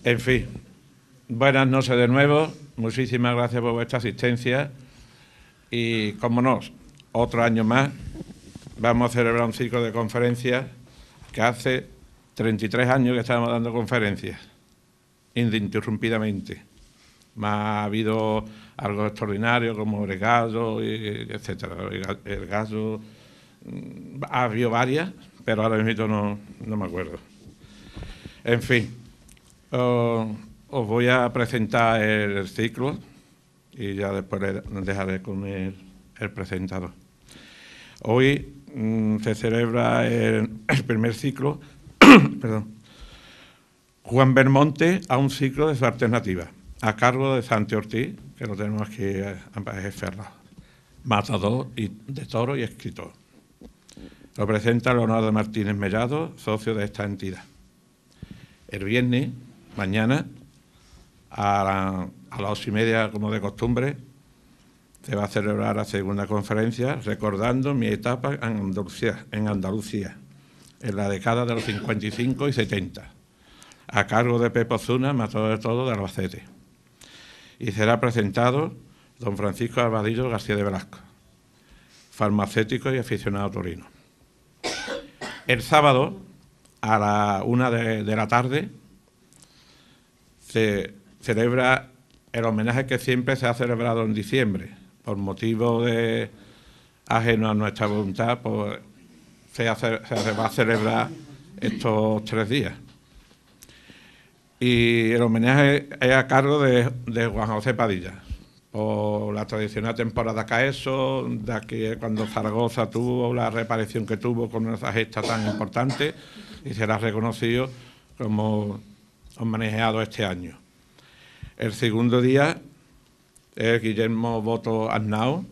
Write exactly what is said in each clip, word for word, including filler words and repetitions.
En fin, buenas noches de nuevo, muchísimas gracias por vuestra asistencia y, como no, otro año más vamos a celebrar un ciclo de conferencias que hace treinta y tres años que estamos dando conferencias, ininterrumpidamente. Más ha habido algo extraordinario como el gallo, etcétera. El gallo, ha habido varias, pero ahora mismo no, no me acuerdo. En fin, uh, os voy a presentar el, el ciclo y ya después dejaré con el, el presentador. Hoy um, se celebra el, el primer ciclo, perdón, Juan Belmonte a un ciclo de su alternativa, a cargo de Santi Ortiz, que lo tenemos aquí en Ferraz, matador y, de toro y escritor. Lo presenta Leonardo Martínez Mellado, socio de esta entidad. El viernes, mañana, a, la, a las ocho y media, como de costumbre, se va a celebrar la segunda conferencia recordando mi etapa en Andalucía, en Andalucía, en la década de los cincuenta y cinco y setenta, a cargo de Pepe Ozuna, matador de todo de Albacete. Y será presentado don Francisco Albadillo García de Velasco, farmacéutico y aficionado torino. El sábado, a la una de, de la tarde, se celebra el homenaje que siempre se ha celebrado en diciembre. Por motivo de ajeno a nuestra voluntad, pues se, hace, se va a celebrar estos tres días. Y el homenaje es a cargo de, de Juan José Padilla, por la tradicional temporada Caeso, de aquí cuando Zaragoza tuvo la reaparición que tuvo con esa gesta tan importante, y será reconocido como homenajeado este año. El segundo día es Guillermo Boto Arnau,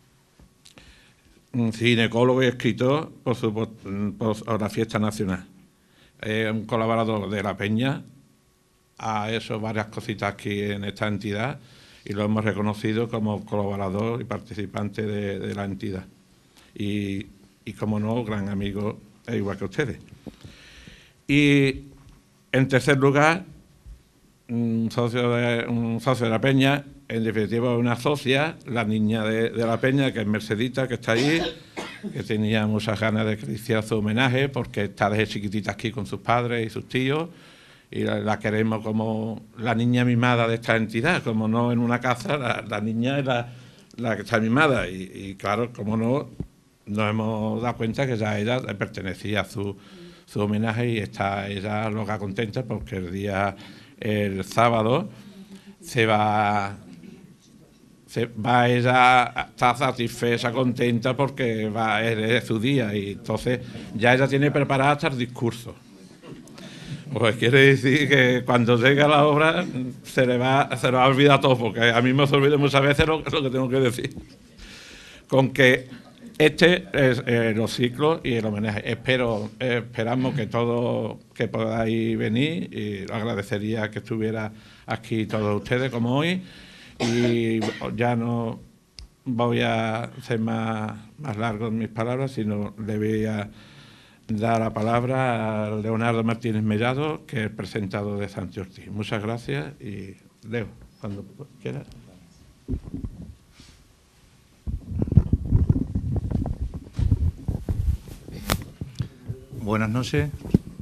un ginecólogo y escritor por, su, por la fiesta nacional. Es un colaborador de La Peña, ha hecho varias cositas aquí en esta entidad y lo hemos reconocido como colaborador y participante de, de la entidad. Y, y, como no, gran amigo, igual que ustedes. Y, en tercer lugar, un socio de, un socio de La Peña, en definitiva una socia, la niña de, de La Peña, que es Mercedita, que está allí, que tenía muchas ganas de que le hiciera su homenaje, porque está desde chiquitita aquí con sus padres y sus tíos, y la, la queremos como la niña mimada de esta entidad, como no en una casa, la, la niña es la, la que está mimada, y, y claro, como no, nos hemos dado cuenta que ya ella le pertenecía a su, su homenaje y está ella loca contenta porque el día, el sábado, se va, se va ella, está satisfecha, contenta porque va, es, es su día y entonces ya ella tiene preparado hasta el discurso. Pues quiere decir que cuando llega la obra se le va, se le va a olvidar todo, porque a mí me se olvida muchas veces lo, lo que tengo que decir. Con que este es eh, los ciclos y el homenaje. Espero, eh, esperamos que todos que podáis venir, y os agradecería que estuviera aquí todos ustedes como hoy, y ya no voy a hacer más, más largo mis palabras, sino le voy a dar la palabra a Leonardo Martínez Mellado, que es el presentador de Santi Ortiz. Muchas gracias y Leo, cuando quieras. Buenas noches.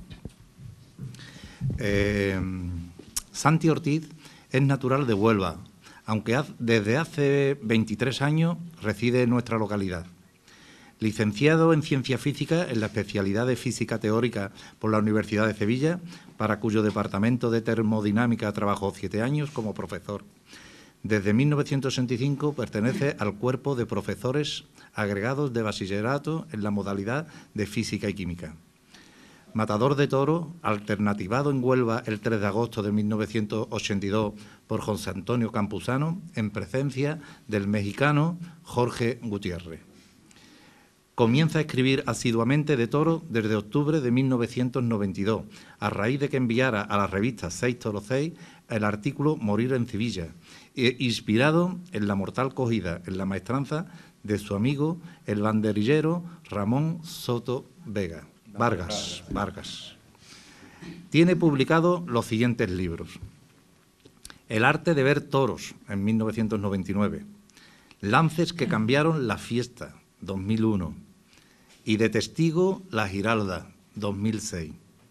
Eh, Santi Ortiz es natural de Huelva, aunque desde hace veintitrés años reside en nuestra localidad. Licenciado en Ciencia Física en la especialidad de Física Teórica por la Universidad de Sevilla, para cuyo departamento de termodinámica trabajó siete años como profesor. Desde mil novecientos sesenta y cinco pertenece al cuerpo de profesores agregados de bachillerato en la modalidad de Física y Química. Matador de toro, alternativado en Huelva el tres de agosto de mil novecientos ochenta y dos por José Antonio Campuzano, en presencia del mexicano Jorge Gutiérrez. Comienza a escribir asiduamente de toro desde octubre de mil novecientos noventa y dos, a raíz de que enviara a la revista Seis Toros Seis el artículo Morir en Sevilla, e inspirado en la mortal cogida en la maestranza de su amigo, el banderillero Ramón Soto Vega, Vargas, Vargas. Tiene publicado los siguientes libros: El arte de ver toros, en mil novecientos noventa y nueve, Lances que cambiaron la fiesta, dos mil uno, y De testigo la Giralda, dos mil seis.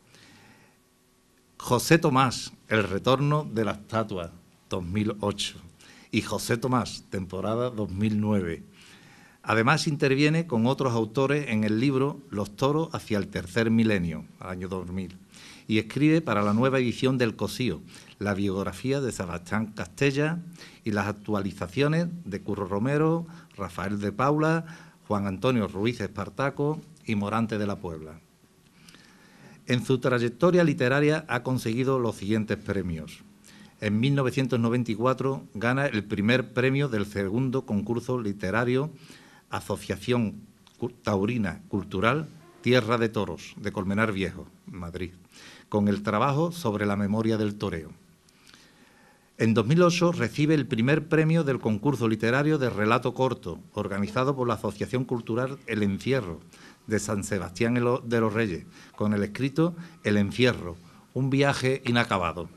José Tomás, El retorno de la estatua, dos mil ocho, y José Tomás, temporada dos mil nueve. Además, interviene con otros autores en el libro Los toros hacia el tercer milenio, año dos mil, y escribe para la nueva edición del Cosío la biografía de Sebastián Castella y las actualizaciones de Curro Romero, Rafael de Paula, Juan Antonio Ruiz Espartaco y Morante de la Puebla. En su trayectoria literaria ha conseguido los siguientes premios. En mil novecientos noventa y cuatro gana el primer premio del segundo concurso literario Asociación Taurina Cultural Tierra de Toros, de Colmenar Viejo, Madrid, con el trabajo sobre la memoria del toreo. En dos mil ocho recibe el primer premio del concurso literario de relato corto, organizado por la Asociación Cultural El Encierro, de San Sebastián de los Reyes, con el escrito El Encierro, un viaje inacabado.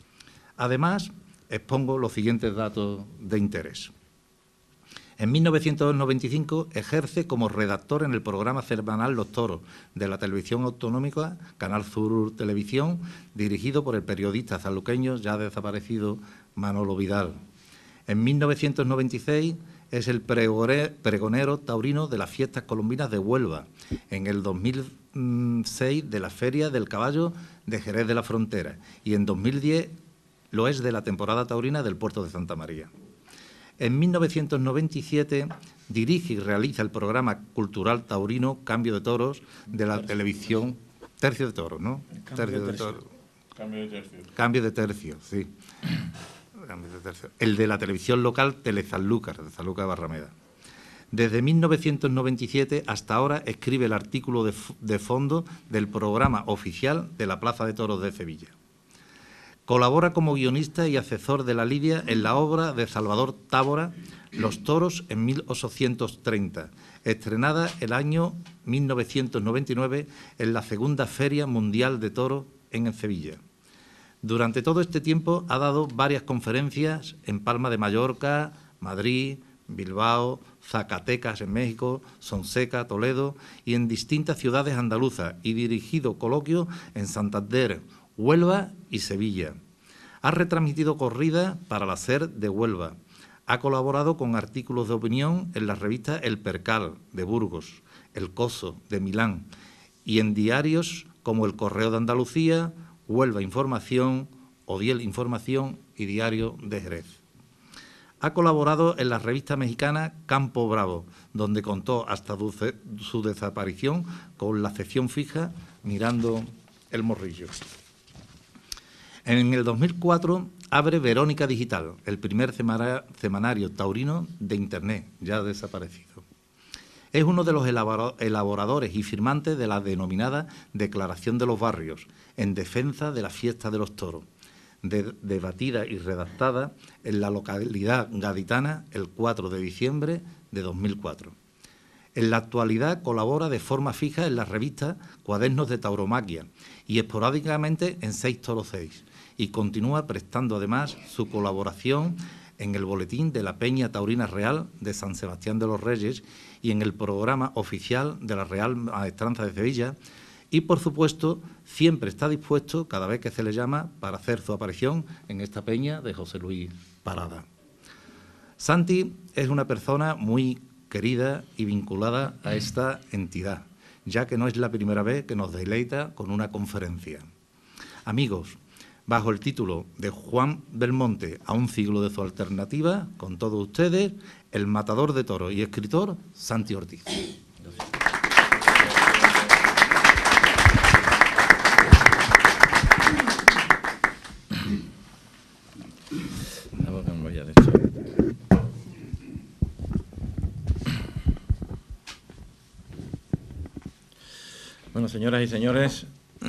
Además, expongo los siguientes datos de interés. En mil novecientos noventa y cinco ejerce como redactor en el programa semanal Los Toros de la televisión autonómica Canal Sur Televisión, dirigido por el periodista sanluqueño ya desaparecido Manolo Vidal. En mil novecientos noventa y seis es el pregonero taurino de las fiestas colombinas de Huelva, en el dos mil seis de la Feria del Caballo de Jerez de la Frontera y en dos mil diez lo es de la temporada taurina del Puerto de Santa María. En mil novecientos noventa y siete dirige y realiza el programa cultural taurino Cambio de Toros de la televisión. Tercio de Toros, ¿no? Cambio tercio de de tercio. Toros. Cambio de tercio. Cambio de tercio, sí. Cambio de tercio. El de la televisión local Telesanlúcar, de Sanlúcar de Barrameda. Desde mil novecientos noventa y siete hasta ahora escribe el artículo de, de fondo del programa oficial de la Plaza de Toros de Sevilla. Colabora como guionista y asesor de la lidia en la obra de Salvador Tábora, Los toros en mil ochocientos treinta, estrenada el año mil novecientos noventa y nueve en la segunda Feria Mundial de Toros en Sevilla. Durante todo este tiempo ha dado varias conferencias en Palma de Mallorca, Madrid, Bilbao, Zacatecas en México, Sonseca, Toledo y en distintas ciudades andaluzas y dirigido coloquios en Santander, Huelva y Sevilla. Ha retransmitido corridas para la SER de Huelva. Ha colaborado con artículos de opinión en la revista El Percal de Burgos, El Coso de Milán y en diarios como El Correo de Andalucía, Huelva Información, Odiel Información y Diario de Jerez. Ha colaborado en la revista mexicana Campo Bravo, donde contó hasta su desaparición con la sección fija Mirando el Morrillo. En el dos mil cuatro abre Verónica Digital, el primer semanario taurino de Internet, ya desaparecido. Es uno de los elaboradores y firmantes de la denominada Declaración de los Barrios, en defensa de la fiesta de los toros, de, debatida y redactada en la localidad gaditana el cuatro de diciembre de dos mil cuatro. En la actualidad colabora de forma fija en la revista Cuadernos de Tauromaquia y esporádicamente en Seis Toros Seis, y continúa prestando además su colaboración en el Boletín de la Peña Taurina Real de San Sebastián de los Reyes y en el programa oficial de la Real Maestranza de Sevilla, y por supuesto siempre está dispuesto, cada vez que se le llama, para hacer su aparición en esta peña de José Luis Parada. Santi es una persona muy querida y vinculada a esta entidad, ya que no es la primera vez que nos deleita con una conferencia. Amigos, bajo el título de Juan Belmonte a un siglo de su alternativa, con todos ustedes, el matador de toros y escritor Santi Ortiz. Bueno, señoras y señores,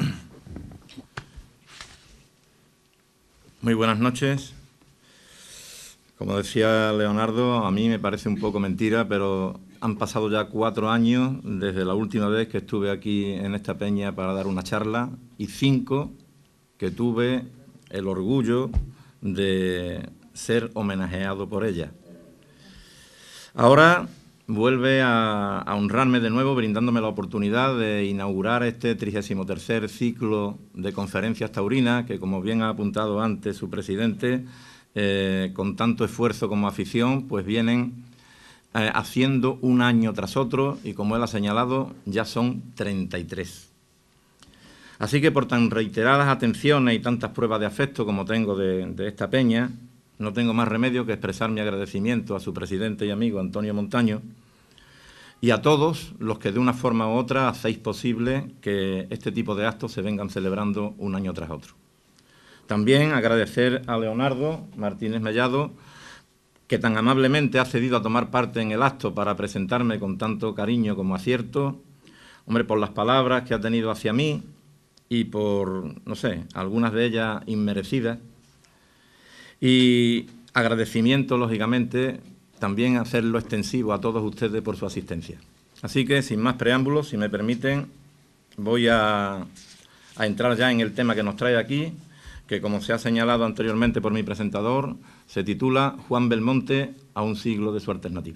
muy buenas noches. Como decía Leonardo, a mí me parece un poco mentira, pero han pasado ya cuatro años desde la última vez que estuve aquí en esta peña para dar una charla y cinco que tuve el orgullo de ser homenajeado por ella. Ahora vuelve a, a honrarme de nuevo, brindándome la oportunidad de inaugurar este trigésimo tercer ciclo de conferencias taurinas, que, como bien ha apuntado antes su presidente, eh, con tanto esfuerzo como afición, pues vienen eh, haciendo un año tras otro, y como él ha señalado, ya son treinta y tres. Así que, por tan reiteradas atenciones y tantas pruebas de afecto como tengo de, de esta peña, no tengo más remedio que expresar mi agradecimiento a su presidente y amigo Antonio Montaño y a todos los que de una forma u otra hacéis posible que este tipo de actos se vengan celebrando un año tras otro. También agradecer a Leonardo Martínez Mellado, que tan amablemente ha cedido a tomar parte en el acto para presentarme con tanto cariño como acierto, hombre, por las palabras que ha tenido hacia mí y por, no sé, algunas de ellas inmerecidas. Y agradecimiento, lógicamente, también hacerlo extensivo a todos ustedes por su asistencia. Así que, sin más preámbulos, si me permiten, voy a, a entrar ya en el tema que nos trae aquí, que, como se ha señalado anteriormente por mi presentador, se titula Juan Belmonte a un siglo de su alternativa.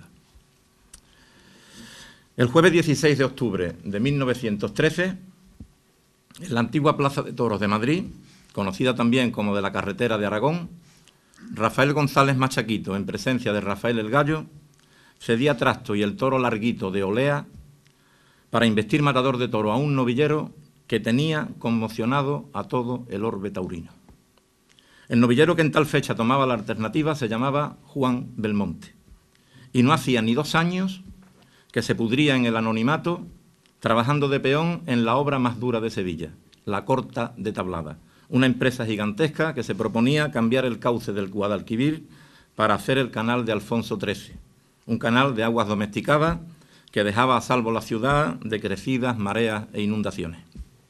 El jueves dieciséis de octubre de mil novecientos trece, en la antigua Plaza de Toros de Madrid, conocida también como de la Carretera de Aragón, Rafael González Machaquito, en presencia de Rafael el Gallo, cedía trasto y el toro larguito de Olea para investir matador de toro a un novillero que tenía conmocionado a todo el orbe taurino. El novillero que en tal fecha tomaba la alternativa se llamaba Juan Belmonte, y no hacía ni dos años que se pudría en el anonimato trabajando de peón en la obra más dura de Sevilla, la Corta de Tablada, una empresa gigantesca que se proponía cambiar el cauce del Guadalquivir para hacer el canal de Alfonso trece, un canal de aguas domesticadas que dejaba a salvo la ciudad de crecidas, mareas e inundaciones.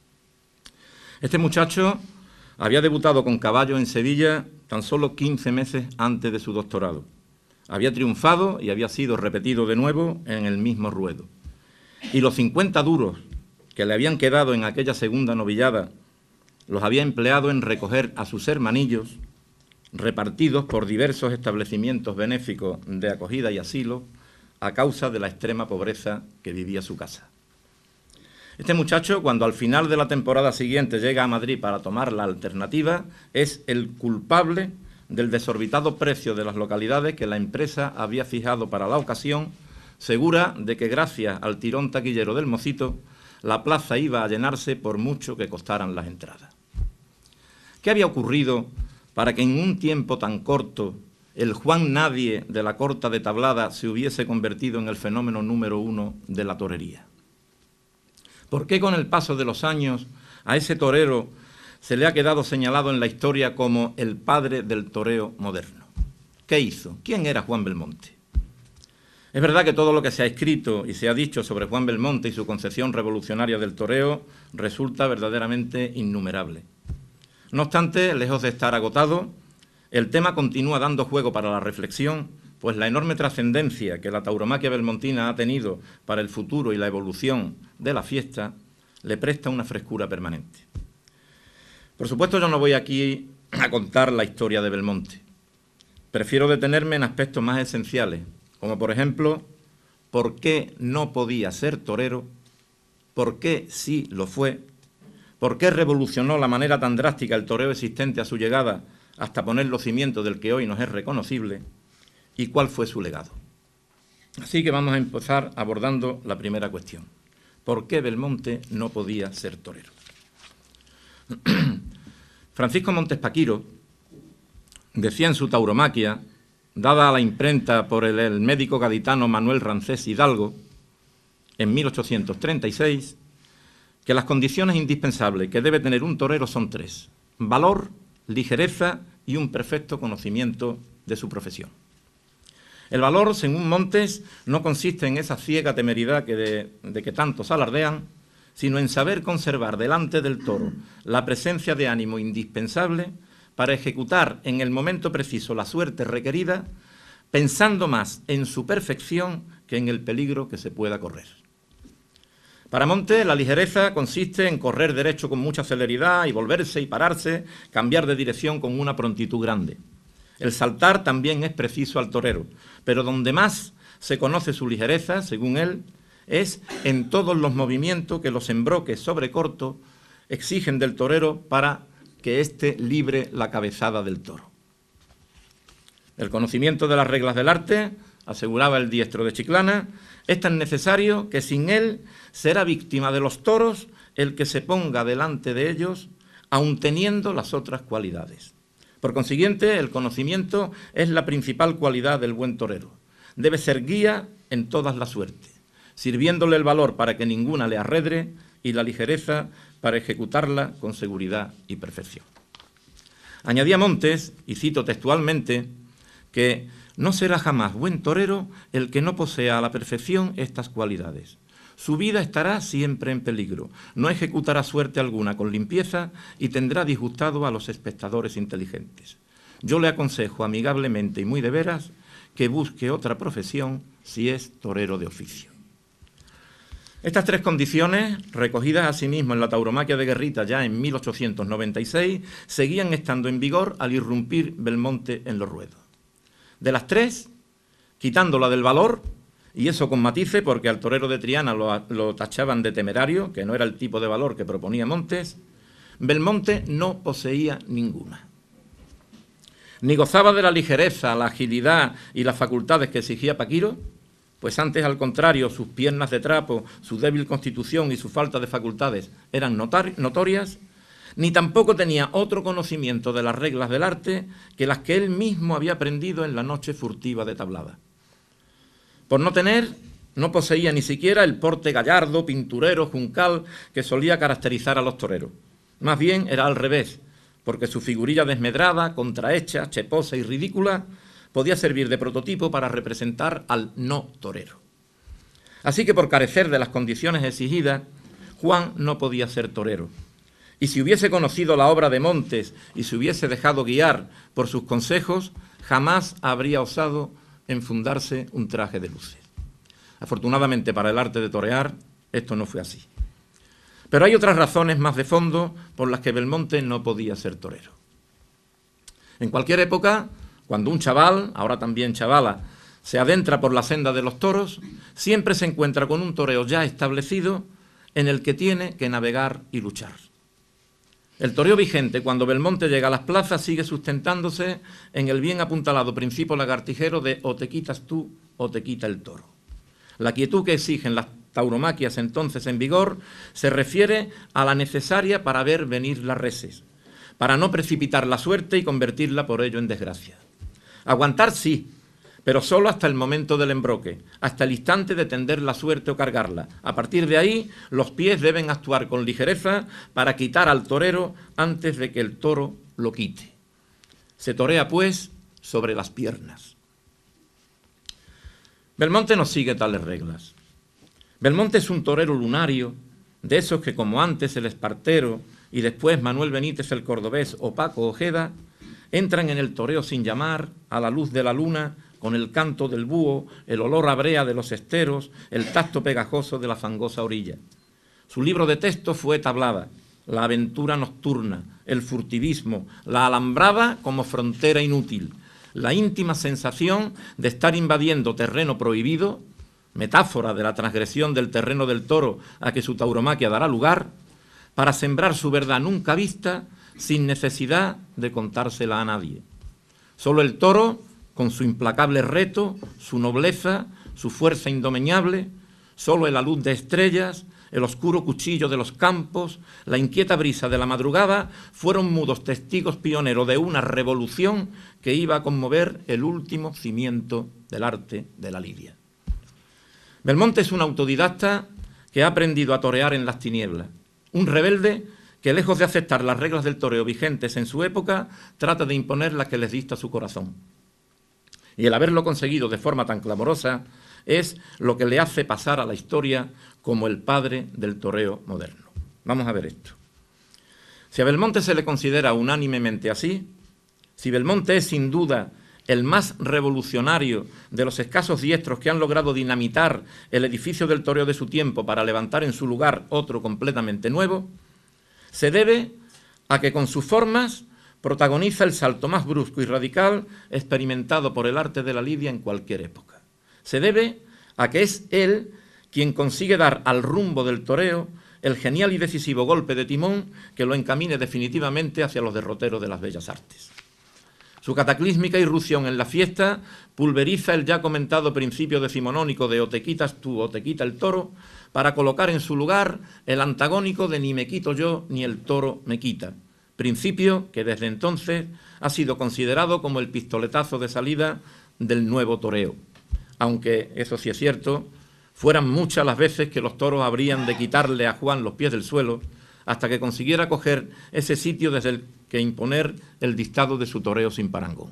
Este muchacho había debutado con caballo en Sevilla tan solo quince meses antes de su doctorado. Había triunfado y había sido repetido de nuevo en el mismo ruedo. Y los cincuenta duros que le habían quedado en aquella segunda novillada los había empleado en recoger a sus hermanillos, repartidos por diversos establecimientos benéficos de acogida y asilo, a causa de la extrema pobreza que vivía su casa. Este muchacho, cuando al final de la temporada siguiente llega a Madrid para tomar la alternativa, es el culpable del desorbitado precio de las localidades que la empresa había fijado para la ocasión, segura de que gracias al tirón taquillero del mocito, la plaza iba a llenarse por mucho que costaran las entradas. ¿Qué había ocurrido para que en un tiempo tan corto el Juan Nadie de la Corta de Tablada se hubiese convertido en el fenómeno número uno de la torería? ¿Por qué con el paso de los años a ese torero se le ha quedado señalado en la historia como el padre del toreo moderno? ¿Qué hizo? ¿Quién era Juan Belmonte? Es verdad que todo lo que se ha escrito y se ha dicho sobre Juan Belmonte y su concepción revolucionaria del toreo resulta verdaderamente innumerable. No obstante, lejos de estar agotado, el tema continúa dando juego para la reflexión, pues la enorme trascendencia que la tauromaquia belmontina ha tenido para el futuro y la evolución de la fiesta le presta una frescura permanente. Por supuesto, yo no voy aquí a contar la historia de Belmonte. Prefiero detenerme en aspectos más esenciales, como por ejemplo, ¿por qué no podía ser torero? ¿Por qué sí lo fue? ¿Por qué revolucionó la manera tan drástica el toreo existente a su llegada hasta poner los cimientos del que hoy nos es reconocible? ¿Y cuál fue su legado? Así que vamos a empezar abordando la primera cuestión. ¿Por qué Belmonte no podía ser torero? Francisco Montes Paquiro decía en su tauromaquia, dada a la imprenta por el, el médico gaditano Manuel Rancés Hidalgo, en mil ochocientos treinta y seis, que las condiciones indispensables que debe tener un torero son tres: valor, ligereza y un perfecto conocimiento de su profesión. El valor, según Montes, no consiste en esa ciega temeridad que de, de que tantos alardean, sino en saber conservar delante del toro la presencia de ánimo indispensable para ejecutar en el momento preciso la suerte requerida, pensando más en su perfección que en el peligro que se pueda correr. Para Montes, la ligereza consiste en correr derecho con mucha celeridad y volverse y pararse, cambiar de dirección con una prontitud grande. El saltar también es preciso al torero, pero donde más se conoce su ligereza, según él, es en todos los movimientos que los embroques sobre corto exigen del torero para que éste libre la cabezada del toro. El conocimiento de las reglas del arte, aseguraba el diestro de Chiclana, es tan necesario que sin él será víctima de los toros el que se ponga delante de ellos, aun teniendo las otras cualidades. Por consiguiente, el conocimiento es la principal cualidad del buen torero. Debe ser guía en todas las suertes, sirviéndole el valor para que ninguna le arredre y la ligereza para ejecutarla con seguridad y perfección. Añadía Montes, y cito textualmente, que no será jamás buen torero el que no posea a la perfección estas cualidades. Su vida estará siempre en peligro, no ejecutará suerte alguna con limpieza y tendrá disgustado a los espectadores inteligentes. Yo le aconsejo amigablemente y muy de veras que busque otra profesión si es torero de oficio. Estas tres condiciones, recogidas asimismo en la tauromaquia de Guerrita ya en mil ochocientos noventa y seis, seguían estando en vigor al irrumpir Belmonte en los ruedos. De las tres, quitando la del valor, y eso con matices porque al torero de Triana lo, lo tachaban de temerario, que no era el tipo de valor que proponía Montes, Belmonte no poseía ninguna. Ni gozaba de la ligereza, la agilidad y las facultades que exigía Paquiro, pues antes, al contrario, sus piernas de trapo, su débil constitución y su falta de facultades eran notorias, ni tampoco tenía otro conocimiento de las reglas del arte que las que él mismo había aprendido en la noche furtiva de tablada. Por no tener, no poseía ni siquiera el porte gallardo, pinturero, juncal que solía caracterizar a los toreros. Más bien era al revés, porque su figurilla desmedrada, contrahecha, cheposa y ridícula podía servir de prototipo para representar al no torero. Así que por carecer de las condiciones exigidas, Juan no podía ser torero. Y si hubiese conocido la obra de Montes y se hubiese dejado guiar por sus consejos, jamás habría osado enfundarse un traje de luces. Afortunadamente para el arte de torear, esto no fue así. Pero hay otras razones más de fondo por las que Belmonte no podía ser torero. En cualquier época, cuando un chaval, ahora también chavala, se adentra por la senda de los toros, siempre se encuentra con un toreo ya establecido en el que tiene que navegar y luchar. El toreo vigente, cuando Belmonte llega a las plazas, sigue sustentándose en el bien apuntalado principio lagartijero de o te quitas tú o te quita el toro. La quietud que exigen las tauromaquias entonces en vigor se refiere a la necesaria para ver venir las reses, para no precipitar la suerte y convertirla por ello en desgracia. Aguantar sí, pero solo hasta el momento del embroque, hasta el instante de tender la suerte o cargarla. A partir de ahí, los pies deben actuar con ligereza para quitar al torero antes de que el toro lo quite. Se torea, pues, sobre las piernas. Belmonte no sigue tales reglas. Belmonte es un torero lunario, de esos que, como antes el Espartero y después Manuel Benítez el cordobés o Paco Ojeda, entran en el toreo sin llamar, a la luz de la luna, con el canto del búho, el olor a brea de los esteros, el tacto pegajoso de la fangosa orilla. Su libro de texto fue tablada, la aventura nocturna, el furtivismo, la alambrada como frontera inútil, la íntima sensación de estar invadiendo terreno prohibido, metáfora de la transgresión del terreno del toro a que su tauromaquia dará lugar, para sembrar su verdad nunca vista sin necesidad de contársela a nadie. Solo el toro, con su implacable reto, su nobleza, su fuerza indomeñable, solo en la luz de estrellas, el oscuro cuchillo de los campos, la inquieta brisa de la madrugada, fueron mudos testigos pioneros de una revolución que iba a conmover el último cimiento del arte de la lidia. Belmonte es un autodidacta que ha aprendido a torear en las tinieblas, un rebelde que, lejos de aceptar las reglas del toreo vigentes en su época, trata de imponer las que les dicta su corazón. Y el haberlo conseguido de forma tan clamorosa es lo que le hace pasar a la historia como el padre del toreo moderno. Vamos a ver esto. Si a Belmonte se le considera unánimemente así, si Belmonte es sin duda el más revolucionario de los escasos diestros que han logrado dinamitar el edificio del toreo de su tiempo para levantar en su lugar otro completamente nuevo, se debe a que con sus formas protagoniza el salto más brusco y radical experimentado por el arte de la lidia en cualquier época. Se debe a que es él quien consigue dar al rumbo del toreo el genial y decisivo golpe de timón que lo encamine definitivamente hacia los derroteros de las bellas artes. Su cataclísmica irrupción en la fiesta pulveriza el ya comentado principio decimonónico de o te quitas tú o te quita el toro para colocar en su lugar el antagónico de ni me quito yo ni el toro me quita, principio que desde entonces ha sido considerado como el pistoletazo de salida del nuevo toreo, aunque, eso sí es cierto, fueran muchas las veces que los toros habrían de quitarle a Juan los pies del suelo hasta que consiguiera coger ese sitio desde el que imponer el dictado de su toreo sin parangón.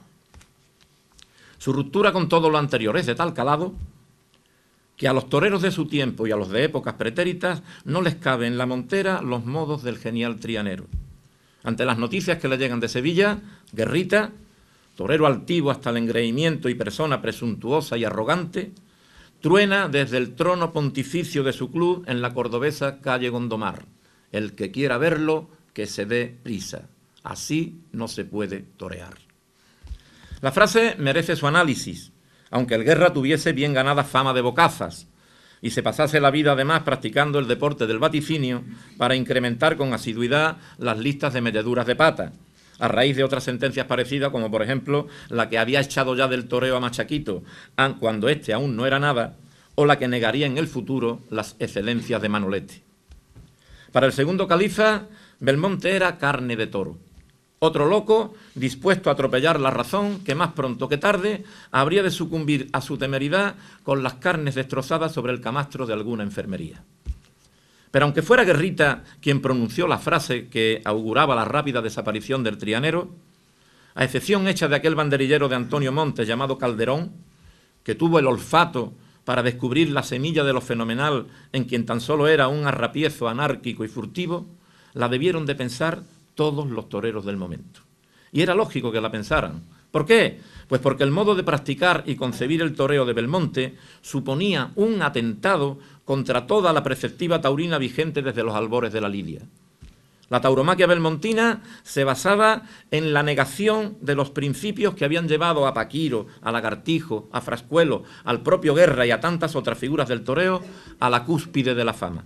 Su ruptura con todo lo anterior es de tal calado que a los toreros de su tiempo y a los de épocas pretéritas no les cabe en la montera los modos del genial trianero. Ante las noticias que le llegan de Sevilla, Guerrita, torero altivo hasta el engreimiento y persona presuntuosa y arrogante, truena desde el trono pontificio de su club en la cordobesa calle Gondomar. El que quiera verlo, que se dé prisa. Así no se puede torear. La frase merece su análisis, aunque el Guerra tuviese bien ganada fama de bocazas y se pasase la vida además practicando el deporte del vaticinio para incrementar con asiduidad las listas de meteduras de pata, a raíz de otras sentencias parecidas, como por ejemplo la que había echado ya del toreo a Machaquito cuando éste aún no era nada, o la que negaría en el futuro las excelencias de Manolete. Para el segundo califa, Belmonte era carne de toro. Otro loco, dispuesto a atropellar la razón, que más pronto que tarde habría de sucumbir a su temeridad con las carnes destrozadas sobre el camastro de alguna enfermería. Pero aunque fuera Guerrita quien pronunció la frase que auguraba la rápida desaparición del trianero, a excepción hecha de aquel banderillero de Antonio Montes llamado Calderón, que tuvo el olfato para descubrir la semilla de lo fenomenal en quien tan solo era un arrapiezo anárquico y furtivo, la debieron de pensar todos los toreros del momento. Y era lógico que la pensaran. ¿Por qué? Pues porque el modo de practicar y concebir el toreo de Belmonte suponía un atentado contra toda la preceptiva taurina vigente desde los albores de la lidia. La tauromaquia belmontina se basaba en la negación de los principios que habían llevado a Paquiro, a Lagartijo, a Frascuelo, al propio Guerra y a tantas otras figuras del toreo a la cúspide de la fama.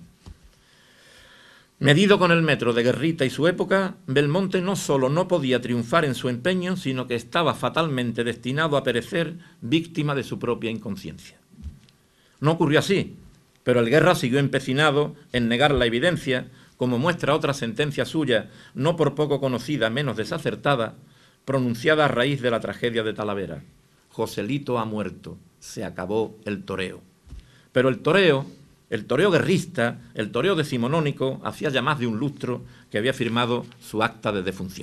Medido con el metro de Guerrita y su época, Belmonte no solo no podía triunfar en su empeño, sino que estaba fatalmente destinado a perecer víctima de su propia inconsciencia. No ocurrió así, pero el Guerra siguió empecinado en negar la evidencia, como muestra otra sentencia suya, no por poco conocida, menos desacertada, pronunciada a raíz de la tragedia de Talavera. Joselito ha muerto, se acabó el toreo. Pero el toreo... El toreo guerrista, el toreo decimonónico, hacía ya más de un lustro que había firmado su acta de defunción.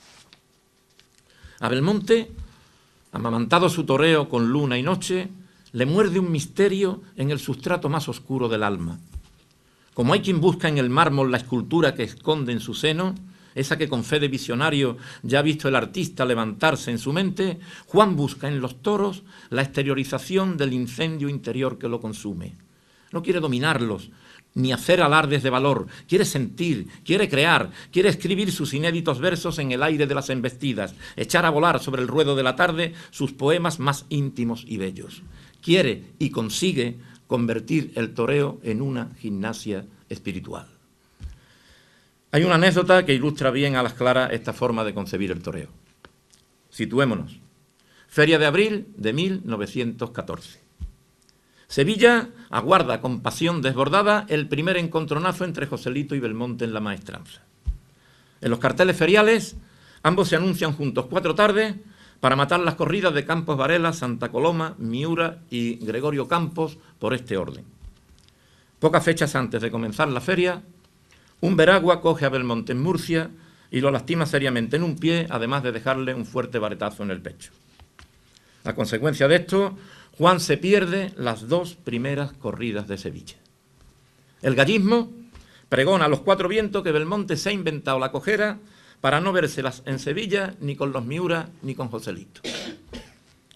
A Belmonte, amamantado su toreo con luna y noche, le muerde un misterio en el sustrato más oscuro del alma. Como hay quien busca en el mármol la escultura que esconde en su seno, esa que con fe de visionario ya ha visto el artista levantarse en su mente, Juan busca en los toros la exteriorización del incendio interior que lo consume. No quiere dominarlos, ni hacer alardes de valor. Quiere sentir, quiere crear, quiere escribir sus inéditos versos en el aire de las embestidas, echar a volar sobre el ruedo de la tarde sus poemas más íntimos y bellos. Quiere y consigue convertir el toreo en una gimnasia espiritual. Hay una anécdota que ilustra bien a las claras esta forma de concebir el toreo. Situémonos. Feria de abril de mil novecientos catorce. Sevilla aguarda con pasión desbordada el primer encontronazo entre Joselito y Belmonte en la maestranza. En los carteles feriales, ambos se anuncian juntos cuatro tardes para matar las corridas de Campos Varela, Santa Coloma, Miura y Gregorio Campos por este orden. Pocas fechas antes de comenzar la feria, un veragua coge a Belmonte en Murcia y lo lastima seriamente en un pie, además de dejarle un fuerte varetazo en el pecho. A consecuencia de esto, Juan se pierde las dos primeras corridas de Sevilla. El gallismo pregona a los cuatro vientos que Belmonte se ha inventado la cojera para no vérselas en Sevilla ni con los Miura ni con Joselito.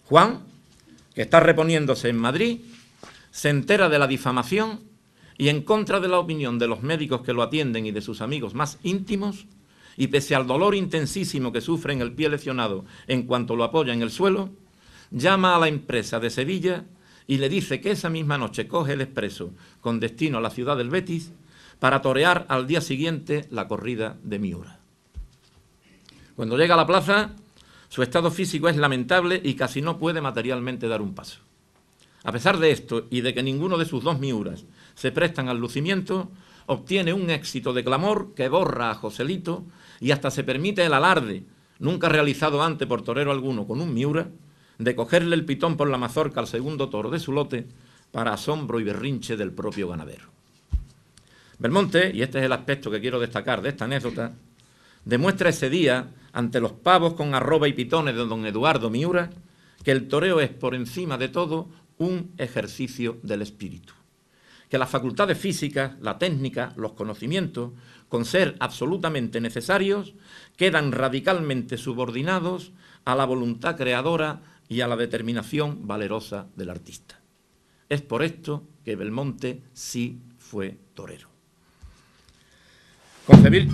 Juan, que está reponiéndose en Madrid, se entera de la difamación y, en contra de la opinión de los médicos que lo atienden y de sus amigos más íntimos, y pese al dolor intensísimo que sufre en el pie lesionado en cuanto lo apoya en el suelo, llama a la empresa de Sevilla y le dice que esa misma noche coge el expreso con destino a la ciudad del Betis para torear al día siguiente la corrida de Miura. Cuando llega a la plaza, su estado físico es lamentable y casi no puede materialmente dar un paso. A pesar de esto y de que ninguno de sus dos Miuras se prestan al lucimiento, obtiene un éxito de clamor que borra a Joselito y hasta se permite el alarde, nunca realizado antes por torero alguno con un Miura, de cogerle el pitón por la mazorca al segundo toro de su lote para asombro y berrinche del propio ganadero. Belmonte, y este es el aspecto que quiero destacar de esta anécdota, demuestra ese día, ante los pavos con arroba y pitones de don Eduardo Miura, que el toreo es, por encima de todo, un ejercicio del espíritu. Que las facultades físicas, la técnica, los conocimientos, con ser absolutamente necesarios, quedan radicalmente subordinados a la voluntad creadora y a la determinación valerosa del artista. Es por esto que Belmonte sí fue torero. Concebir...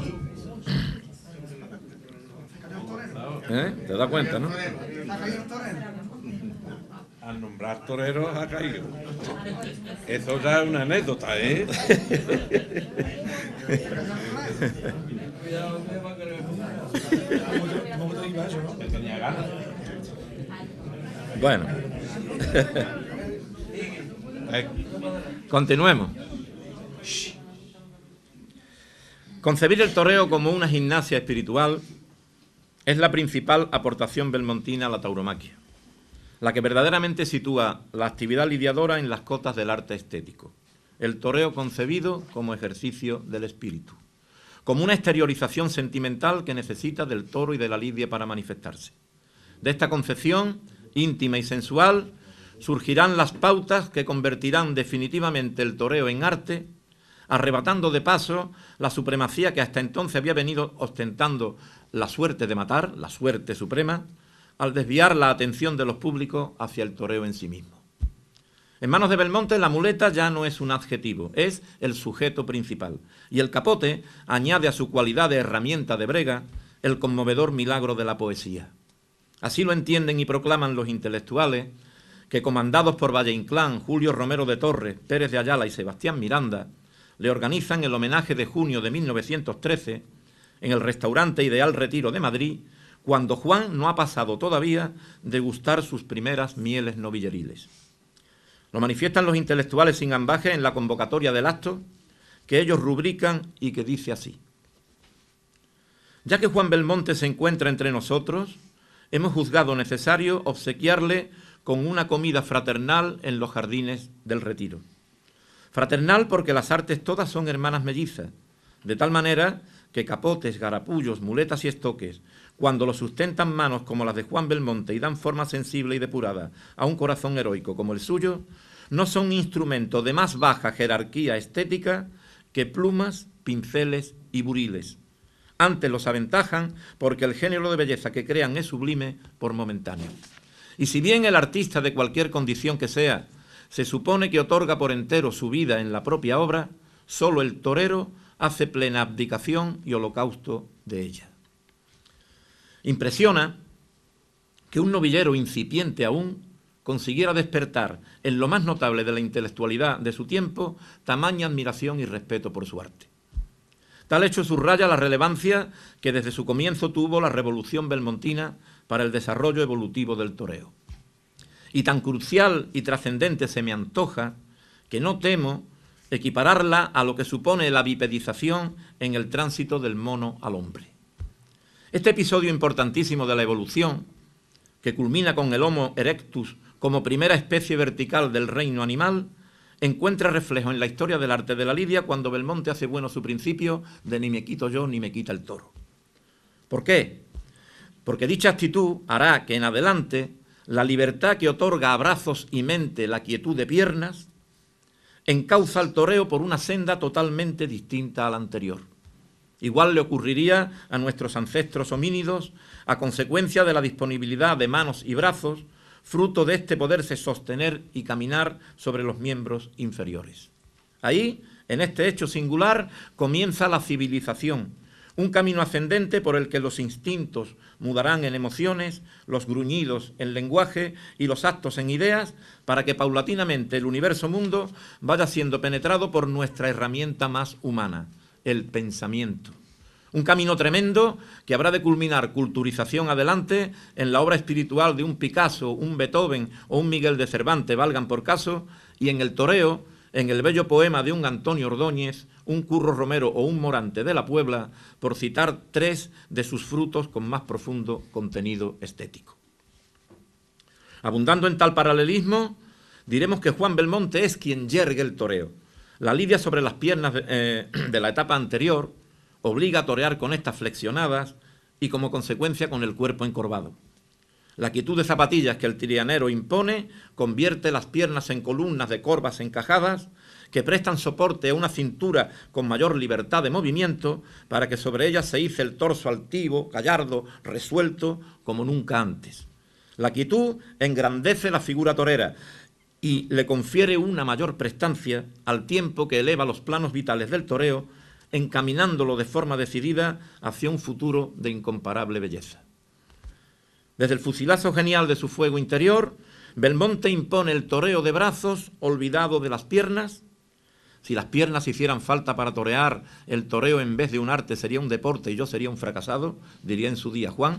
¿Eh? ¿Te das cuenta, no? Al nombrar toreros ha caído. Eso ya es una anécdota, ¿eh? Bueno. Continuemos. Concebir el toreo como una gimnasia espiritual es la principal aportación belmontina a la tauromaquia, la que verdaderamente sitúa la actividad lidiadora en las cotas del arte estético, el toreo concebido como ejercicio del espíritu, como una exteriorización sentimental que necesita del toro y de la lidia para manifestarse. De esta concepción íntima y sensual surgirán las pautas que convertirán definitivamente el toreo en arte, arrebatando de paso la supremacía que hasta entonces había venido ostentando la suerte de matar, la suerte suprema, al desviar la atención de los públicos hacia el toreo en sí mismo. En manos de Belmonte la muleta ya no es un adjetivo, es el sujeto principal, y el capote añade a su cualidad de herramienta de brega el conmovedor milagro de la poesía. Así lo entienden y proclaman los intelectuales que, comandados por Valle Inclán, Julio Romero de Torres, Pérez de Ayala y Sebastián Miranda, le organizan el homenaje de junio de mil novecientos trece en el restaurante Ideal Retiro de Madrid, cuando Juan no ha pasado todavía de gustar sus primeras mieles novilleriles. Lo manifiestan los intelectuales sin ambaje en la convocatoria del acto, que ellos rubrican y que dice así: ya que Juan Belmonte se encuentra entre nosotros, hemos juzgado necesario obsequiarle con una comida fraternal en los jardines del Retiro. Fraternal porque las artes todas son hermanas mellizas, de tal manera que capotes, garapullos, muletas y estoques, cuando los sustentan manos como las de Juan Belmonte y dan forma sensible y depurada a un corazón heroico como el suyo, no son instrumentos de más baja jerarquía estética que plumas, pinceles y buriles. Antes los aventajan porque el género de belleza que crean es sublime por momentáneo. Y si bien el artista, de cualquier condición que sea, se supone que otorga por entero su vida en la propia obra, solo el torero hace plena abdicación y holocausto de ella. Impresiona que un novillero incipiente aún consiguiera despertar en lo más notable de la intelectualidad de su tiempo tamaña admiración y respeto por su arte. Tal hecho subraya la relevancia que desde su comienzo tuvo la revolución belmontina para el desarrollo evolutivo del toreo. Y tan crucial y trascendente se me antoja que no temo equipararla a lo que supone la bipedización en el tránsito del mono al hombre. Este episodio importantísimo de la evolución, que culmina con el Homo erectus como primera especie vertical del reino animal, encuentra reflejo en la historia del arte de la lidia cuando Belmonte hace bueno su principio de ni me quito yo ni me quita el toro. ¿Por qué? Porque dicha actitud hará que en adelante la libertad que otorga a brazos y mente la quietud de piernas encauza al toreo por una senda totalmente distinta a la anterior. Igual le ocurriría a nuestros ancestros homínidos a consecuencia de la disponibilidad de manos y brazos fruto de este poderse sostener y caminar sobre los miembros inferiores. Ahí, en este hecho singular, comienza la civilización, un camino ascendente por el que los instintos mudarán en emociones, los gruñidos en lenguaje y los actos en ideas, para que paulatinamente el universo mundo vaya siendo penetrado por nuestra herramienta más humana, el pensamiento. Un camino tremendo que habrá de culminar culturización adelante en la obra espiritual de un Picasso, un Beethoven o un Miguel de Cervantes, valgan por caso, y en el toreo, en el bello poema de un Antonio Ordóñez, un Curro Romero o un Morante de la Puebla, por citar tres de sus frutos con más profundo contenido estético. Abundando en tal paralelismo, diremos que Juan Belmonte es quien yergue el toreo. La lidia sobre las piernas de, eh, de la etapa anterior obliga a torear con estas flexionadas y como consecuencia con el cuerpo encorvado. La quietud de zapatillas que el trianero impone convierte las piernas en columnas de corvas encajadas que prestan soporte a una cintura con mayor libertad de movimiento para que sobre ellas se hice el torso altivo, gallardo, resuelto como nunca antes. La quietud engrandece la figura torera y le confiere una mayor prestancia al tiempo que eleva los planos vitales del toreo, encaminándolo de forma decidida hacia un futuro de incomparable belleza. Desde el fusilazo genial de su fuego interior, Belmonte impone el toreo de brazos, olvidado de las piernas. Si las piernas hicieran falta para torear, el toreo en vez de un arte sería un deporte y yo sería un fracasado, diría en su día Juan,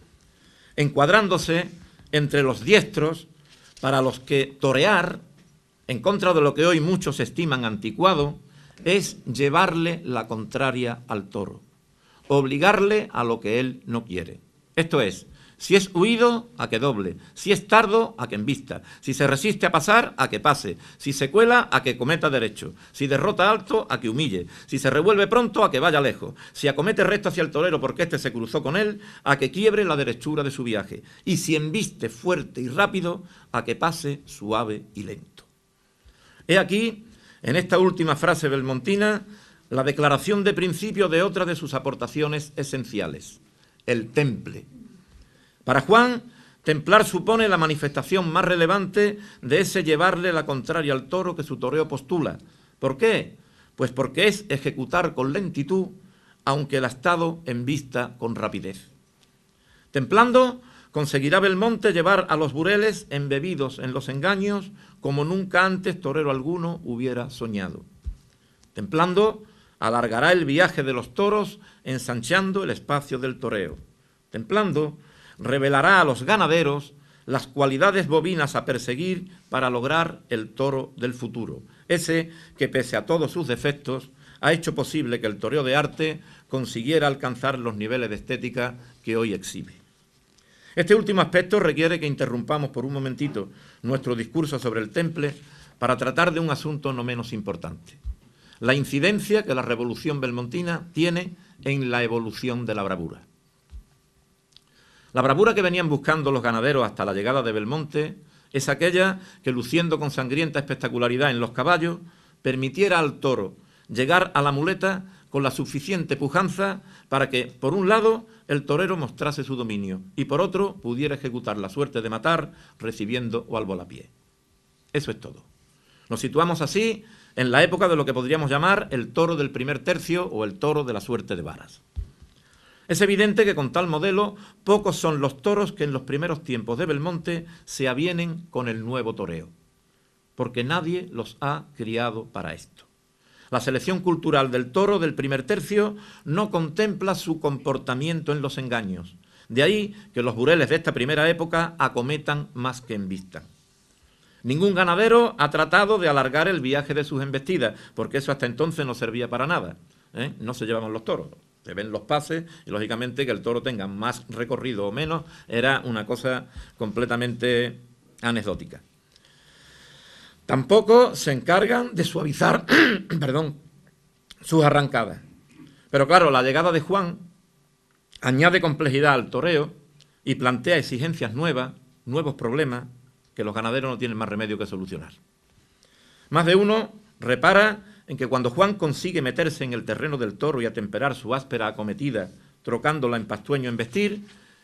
encuadrándose entre los diestros para los que torear, en contra de lo que hoy muchos estiman anticuado, es llevarle la contraria al toro, obligarle a lo que él no quiere. Esto es, si es huido, a que doble, si es tardo, a que embista, si se resiste a pasar, a que pase, si se cuela, a que cometa derecho, si derrota alto, a que humille, si se revuelve pronto, a que vaya lejos, si acomete recto hacia el torero porque éste se cruzó con él, a que quiebre la derechura de su viaje, y si embiste fuerte y rápido, a que pase suave y lento. He aquí, en esta última frase belmontina, la declaración de principio de otra de sus aportaciones esenciales, el temple. Para Juan, templar supone la manifestación más relevante de ese llevarle la contraria al toro que su toreo postula. ¿Por qué? Pues porque es ejecutar con lentitud, aunque el estado embista con rapidez. Templando, conseguirá Belmonte llevar a los bureles embebidos en los engaños como nunca antes torero alguno hubiera soñado. Templando, alargará el viaje de los toros ensanchando el espacio del toreo. Templando, revelará a los ganaderos las cualidades bovinas a perseguir para lograr el toro del futuro, ese que pese a todos sus defectos ha hecho posible que el toreo de arte consiguiera alcanzar los niveles de estética que hoy exhibe. Este último aspecto requiere que interrumpamos por un momentito nuestro discurso sobre el temple para tratar de un asunto no menos importante, la incidencia que la revolución belmontina tiene en la evolución de la bravura. La bravura que venían buscando los ganaderos hasta la llegada de Belmonte es aquella que, luciendo con sangrienta espectacularidad en los caballos, permitiera al toro llegar a la muleta con la suficiente pujanza para que, por un lado, el torero mostrase su dominio y, por otro, pudiera ejecutar la suerte de matar recibiendo o al volapié. Eso es todo. Nos situamos así en la época de lo que podríamos llamar el toro del primer tercio o el toro de la suerte de varas. Es evidente que con tal modelo pocos son los toros que en los primeros tiempos de Belmonte se avienen con el nuevo toreo, porque nadie los ha criado para esto. La selección cultural del toro del primer tercio no contempla su comportamiento en los engaños, de ahí que los bureles de esta primera época acometan más que embistan. Ningún ganadero ha tratado de alargar el viaje de sus embestidas, porque eso hasta entonces no servía para nada, ¿eh? No se llevaban los toros. Se ven los pases y, lógicamente, que el toro tenga más recorrido o menos era una cosa completamente anecdótica. Tampoco se encargan de suavizar perdón, sus arrancadas. Pero claro, la llegada de Juan añade complejidad al toreo y plantea exigencias nuevas, nuevos problemas que los ganaderos no tienen más remedio que solucionar. Más de uno repara en que cuando Juan consigue meterse en el terreno del toro y atemperar su áspera acometida, trocándola en pastueño embestir,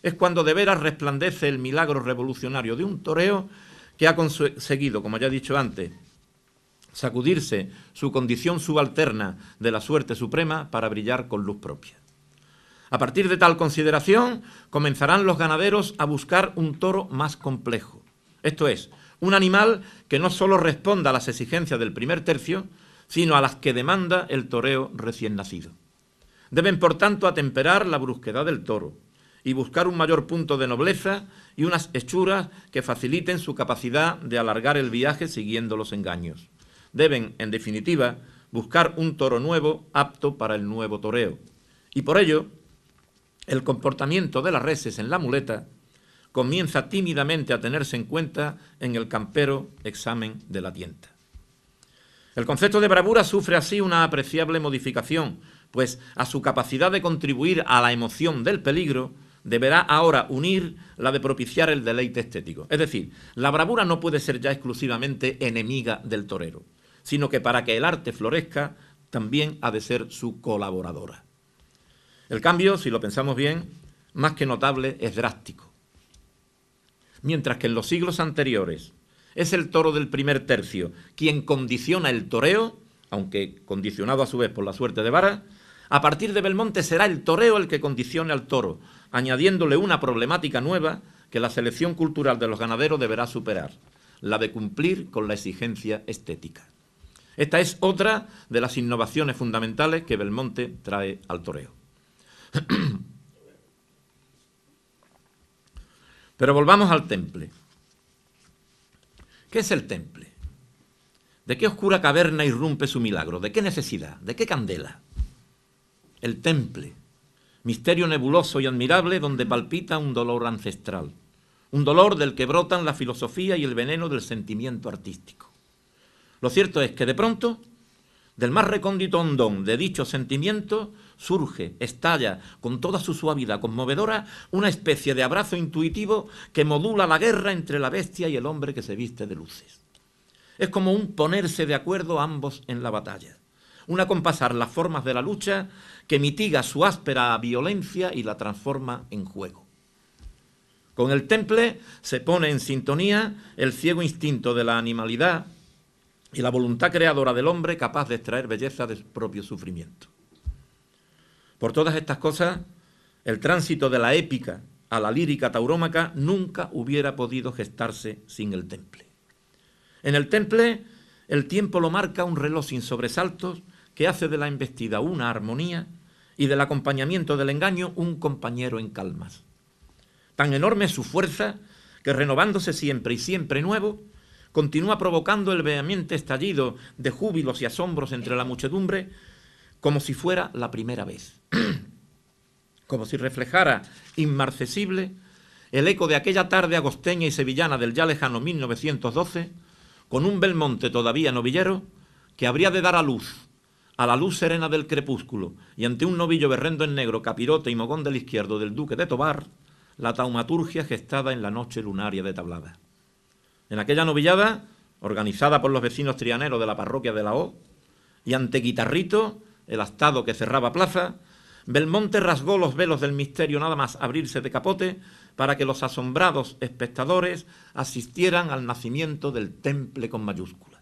es cuando de veras resplandece el milagro revolucionario de un toreo que ha conseguido, como ya he dicho antes, sacudirse su condición subalterna de la suerte suprema para brillar con luz propia. A partir de tal consideración, comenzarán los ganaderos a buscar un toro más complejo. Esto es, un animal que no solo responda a las exigencias del primer tercio, sino a las que demanda el toreo recién nacido. Deben, por tanto, atemperar la brusquedad del toro y buscar un mayor punto de nobleza y unas hechuras que faciliten su capacidad de alargar el viaje siguiendo los engaños. Deben, en definitiva, buscar un toro nuevo apto para el nuevo toreo. Y por ello, el comportamiento de las reses en la muleta comienza tímidamente a tenerse en cuenta en el campero examen de la tienta. El concepto de bravura sufre así una apreciable modificación, pues a su capacidad de contribuir a la emoción del peligro deberá ahora unir la de propiciar el deleite estético. Es decir, la bravura no puede ser ya exclusivamente enemiga del torero, sino que para que el arte florezca también ha de ser su colaboradora. El cambio, si lo pensamos bien, más que notable, es drástico. Mientras que en los siglos anteriores es el toro del primer tercio quien condiciona el toreo, aunque condicionado a su vez por la suerte de vara, a partir de Belmonte será el toreo el que condicione al toro, añadiéndole una problemática nueva que la selección cultural de los ganaderos deberá superar, la de cumplir con la exigencia estética. Esta es otra de las innovaciones fundamentales que Belmonte trae al toreo. Pero volvamos al temple. ¿Qué es el temple? ¿De qué oscura caverna irrumpe su milagro? ¿De qué necesidad? ¿De qué candela? El temple, misterio nebuloso y admirable donde palpita un dolor ancestral, un dolor del que brotan la filosofía y el veneno del sentimiento artístico. Lo cierto es que de pronto, del más recóndito hondón de dicho sentimiento, surge, estalla, con toda su suavidad conmovedora, una especie de abrazo intuitivo que modula la guerra entre la bestia y el hombre que se viste de luces. Es como un ponerse de acuerdo ambos en la batalla, un acompasar las formas de la lucha que mitiga su áspera violencia y la transforma en juego. Con el temple se pone en sintonía el ciego instinto de la animalidad y la voluntad creadora del hombre capaz de extraer belleza de su propio sufrimiento. Por todas estas cosas, el tránsito de la épica a la lírica taurómaca nunca hubiera podido gestarse sin el temple. En el temple, el tiempo lo marca un reloj sin sobresaltos que hace de la embestida una armonía y del acompañamiento del engaño un compañero en calmas. Tan enorme es su fuerza que, renovándose siempre y siempre nuevo, continúa provocando el vehemente estallido de júbilos y asombros entre la muchedumbre como si fuera la primera vez, como si reflejara inmarcesible el eco de aquella tarde agosteña y sevillana del ya lejano mil novecientos doce, con un Belmonte todavía novillero que habría de dar a luz, a la luz serena del crepúsculo y ante un novillo berrendo en negro, capirote y mogón del izquierdo del duque de Tobar, la taumaturgia gestada en la noche lunaria de Tablada. En aquella novillada, organizada por los vecinos trianeros de la parroquia de la O, y ante Guitarrito, el astado que cerraba plaza, Belmonte rasgó los velos del misterio nada más abrirse de capote para que los asombrados espectadores asistieran al nacimiento del temple con mayúscula.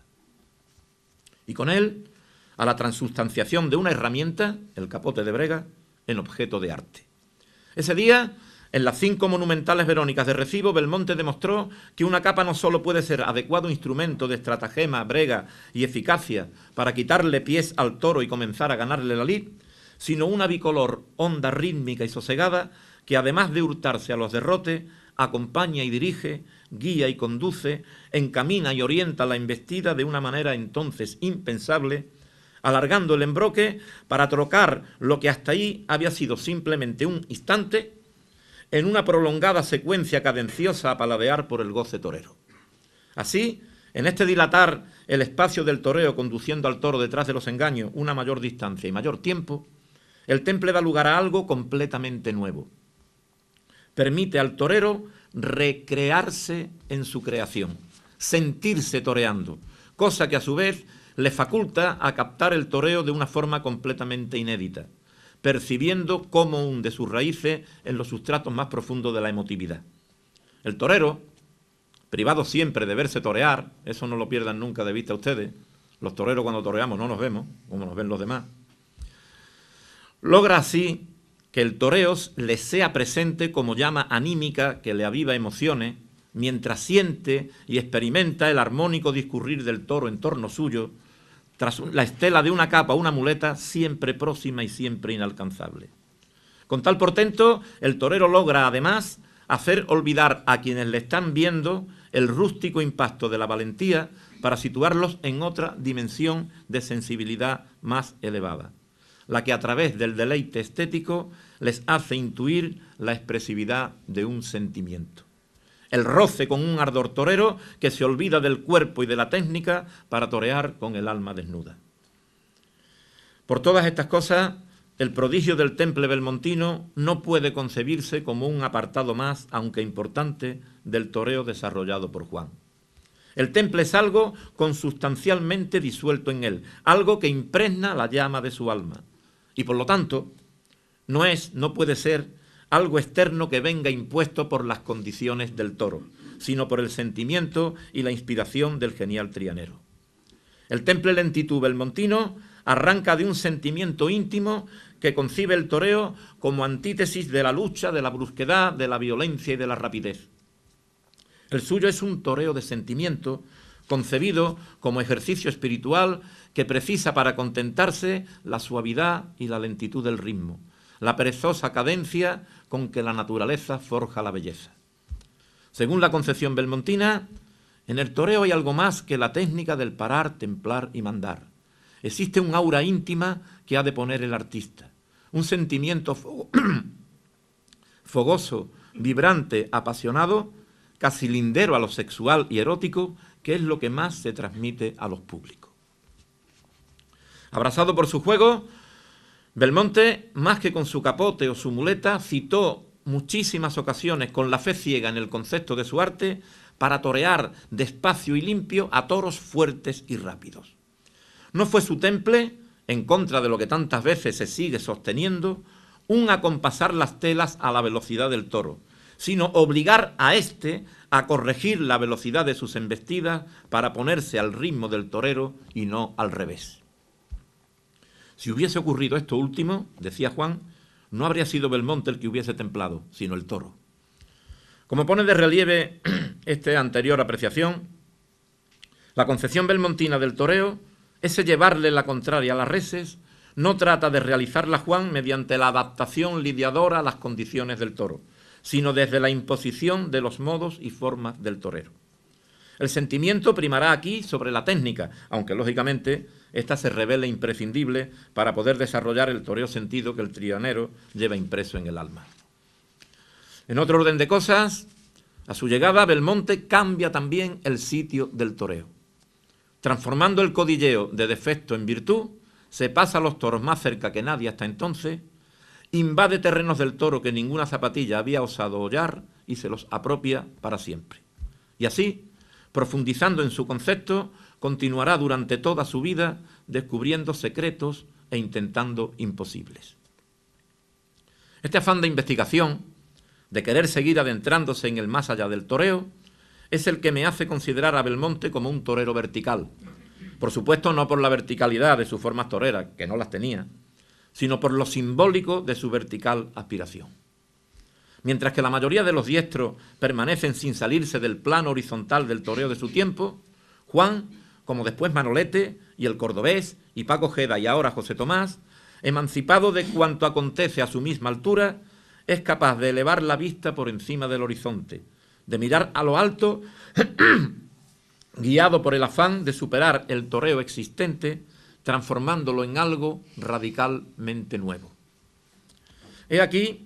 Y con él, a la transustanciación de una herramienta, el capote de brega, en objeto de arte. Ese día, en las cinco monumentales Verónicas de Recibo, Belmonte demostró que una capa no solo puede ser adecuado instrumento de estratagema, brega y eficacia para quitarle pies al toro y comenzar a ganarle la lid, sino una bicolor honda, rítmica y sosegada que, además de hurtarse a los derrotes, acompaña y dirige, guía y conduce, encamina y orienta la embestida de una manera entonces impensable, alargando el embroque para trocar lo que hasta ahí había sido simplemente un instante en una prolongada secuencia cadenciosa a paladear por el goce torero. Así, en este dilatar el espacio del toreo conduciendo al toro detrás de los engaños una mayor distancia y mayor tiempo, el temple da lugar a algo completamente nuevo. Permite al torero recrearse en su creación, sentirse toreando, cosa que a su vez le faculta a captar el toreo de una forma completamente inédita, percibiendo cómo hunde sus raíces en los sustratos más profundos de la emotividad. El torero, privado siempre de verse torear, eso no lo pierdan nunca de vista ustedes, los toreros cuando toreamos no nos vemos, como nos ven los demás, logra así que el toreo le sea presente como llama anímica que le aviva emociones, mientras siente y experimenta el armónico discurrir del toro en torno suyo, tras la estela de una capa o una muleta siempre próxima y siempre inalcanzable. Con tal portento, el torero logra además hacer olvidar a quienes le están viendo el rústico impacto de la valentía para situarlos en otra dimensión de sensibilidad más elevada, la que a través del deleite estético les hace intuir la expresividad de un sentimiento. El roce con un ardor torero que se olvida del cuerpo y de la técnica para torear con el alma desnuda. Por todas estas cosas, el prodigio del temple belmontino no puede concebirse como un apartado más, aunque importante, del toreo desarrollado por Juan. El temple es algo consustancialmente disuelto en él, algo que impregna la llama de su alma. Y por lo tanto, no es, no puede ser algo externo que venga impuesto por las condiciones del toro, sino por el sentimiento y la inspiración del genial trianero. El temple lentitud belmontino arranca de un sentimiento íntimo que concibe el toreo como antítesis de la lucha, de la brusquedad, de la violencia y de la rapidez. El suyo es un toreo de sentimiento, concebido como ejercicio espiritual que precisa para contentarse la suavidad y la lentitud del ritmo, la perezosa cadencia con que la naturaleza forja la belleza. Según la concepción belmontina, en el toreo hay algo más que la técnica del parar, templar y mandar. Existe un aura íntima que ha de poner el artista, un sentimiento fogoso, vibrante, apasionado, casi lindero a lo sexual y erótico, que es lo que más se transmite a los públicos. Abrazado por su juego, Belmonte, más que con su capote o su muleta, citó muchísimas ocasiones con la fe ciega en el concepto de su arte para torear despacio y limpio a toros fuertes y rápidos. No fue su temple, en contra de lo que tantas veces se sigue sosteniendo, un acompasar las telas a la velocidad del toro, sino obligar a éste a corregir la velocidad de sus embestidas para ponerse al ritmo del torero y no al revés. Si hubiese ocurrido esto último, decía Juan, no habría sido Belmonte el que hubiese templado, sino el toro. Como pone de relieve esta anterior apreciación, la concepción belmontina del toreo, ese llevarle la contraria a las reses, no trata de realizarla Juan mediante la adaptación lidiadora a las condiciones del toro, sino desde la imposición de los modos y formas del torero. El sentimiento primará aquí sobre la técnica, aunque lógicamente esta se revela imprescindible para poder desarrollar el toreo sentido que el trianero lleva impreso en el alma. En otro orden de cosas, a su llegada Belmonte cambia también el sitio del toreo. Transformando el codilleo de defecto en virtud, se pasa a los toros más cerca que nadie hasta entonces, invade terrenos del toro que ninguna zapatilla había osado hollar y se los apropia para siempre. Y así, profundizando en su concepto, continuará durante toda su vida descubriendo secretos e intentando imposibles. Este afán de investigación, de querer seguir adentrándose en el más allá del toreo, es el que me hace considerar a Belmonte como un torero vertical. Por supuesto, no por la verticalidad de sus formas toreras, que no las tenía, sino por lo simbólico de su vertical aspiración. Mientras que la mayoría de los diestros permanecen sin salirse del plano horizontal del toreo de su tiempo, Juan, como después Manolete y el Cordobés y Paco Ojeda y ahora José Tomás, emancipado de cuanto acontece a su misma altura, es capaz de elevar la vista por encima del horizonte, de mirar a lo alto, guiado por el afán de superar el toreo existente, transformándolo en algo radicalmente nuevo. He aquí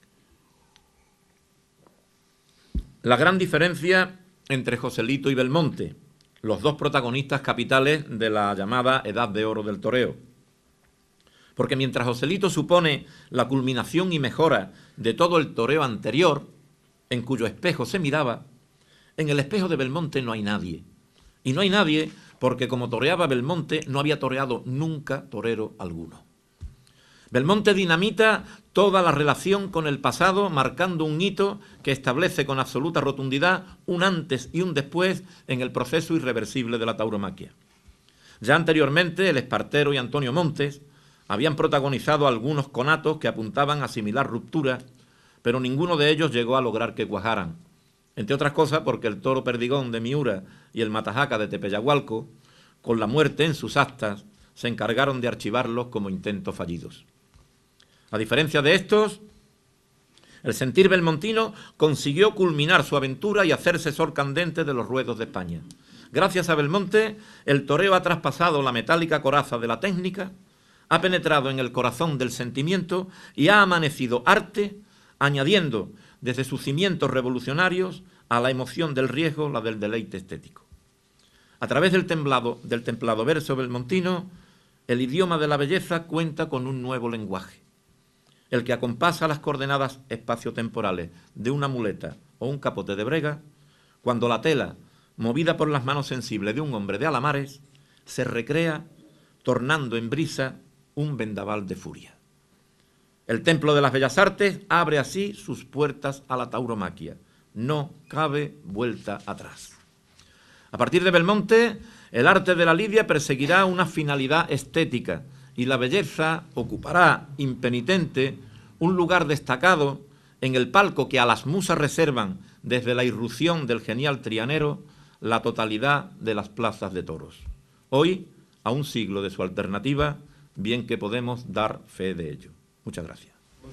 la gran diferencia entre Joselito y Belmonte, los dos protagonistas capitales de la llamada Edad de Oro del toreo. Porque mientras Joselito supone la culminación y mejora de todo el toreo anterior, en cuyo espejo se miraba, en el espejo de Belmonte no hay nadie. Y no hay nadie porque como toreaba Belmonte no había toreado nunca torero alguno. Belmonte dinamita toda la relación con el pasado, marcando un hito que establece con absoluta rotundidad un antes y un después en el proceso irreversible de la tauromaquia. Ya anteriormente, el Espartero y Antonio Montes habían protagonizado algunos conatos que apuntaban a similar rupturas, pero ninguno de ellos llegó a lograr que cuajaran. Entre otras cosas porque el toro Perdigón de Miura y el Matajaca de Tepeyagualco, con la muerte en sus actas, se encargaron de archivarlos como intentos fallidos. A diferencia de estos, el sentir belmontino consiguió culminar su aventura y hacerse sol candente de los ruedos de España. Gracias a Belmonte, el toreo ha traspasado la metálica coraza de la técnica, ha penetrado en el corazón del sentimiento y ha amanecido arte, añadiendo desde sus cimientos revolucionarios a la emoción del riesgo la del deleite estético. A través del templado, del templado verso belmontino, el idioma de la belleza cuenta con un nuevo lenguaje, el que acompasa las coordenadas espaciotemporales de una muleta o un capote de brega, cuando la tela, movida por las manos sensibles de un hombre de Alamares, se recrea, tornando en brisa un vendaval de furia. El Templo de las Bellas Artes abre así sus puertas a la tauromaquia. No cabe vuelta atrás. A partir de Belmonte, el arte de la lidia perseguirá una finalidad estética y la belleza ocupará, impenitente, un lugar destacado en el palco que a las musas reservan, desde la irrupción del genial trianero, la totalidad de las plazas de toros. Hoy, a un siglo de su alternativa, bien que podemos dar fe de ello. Muchas gracias.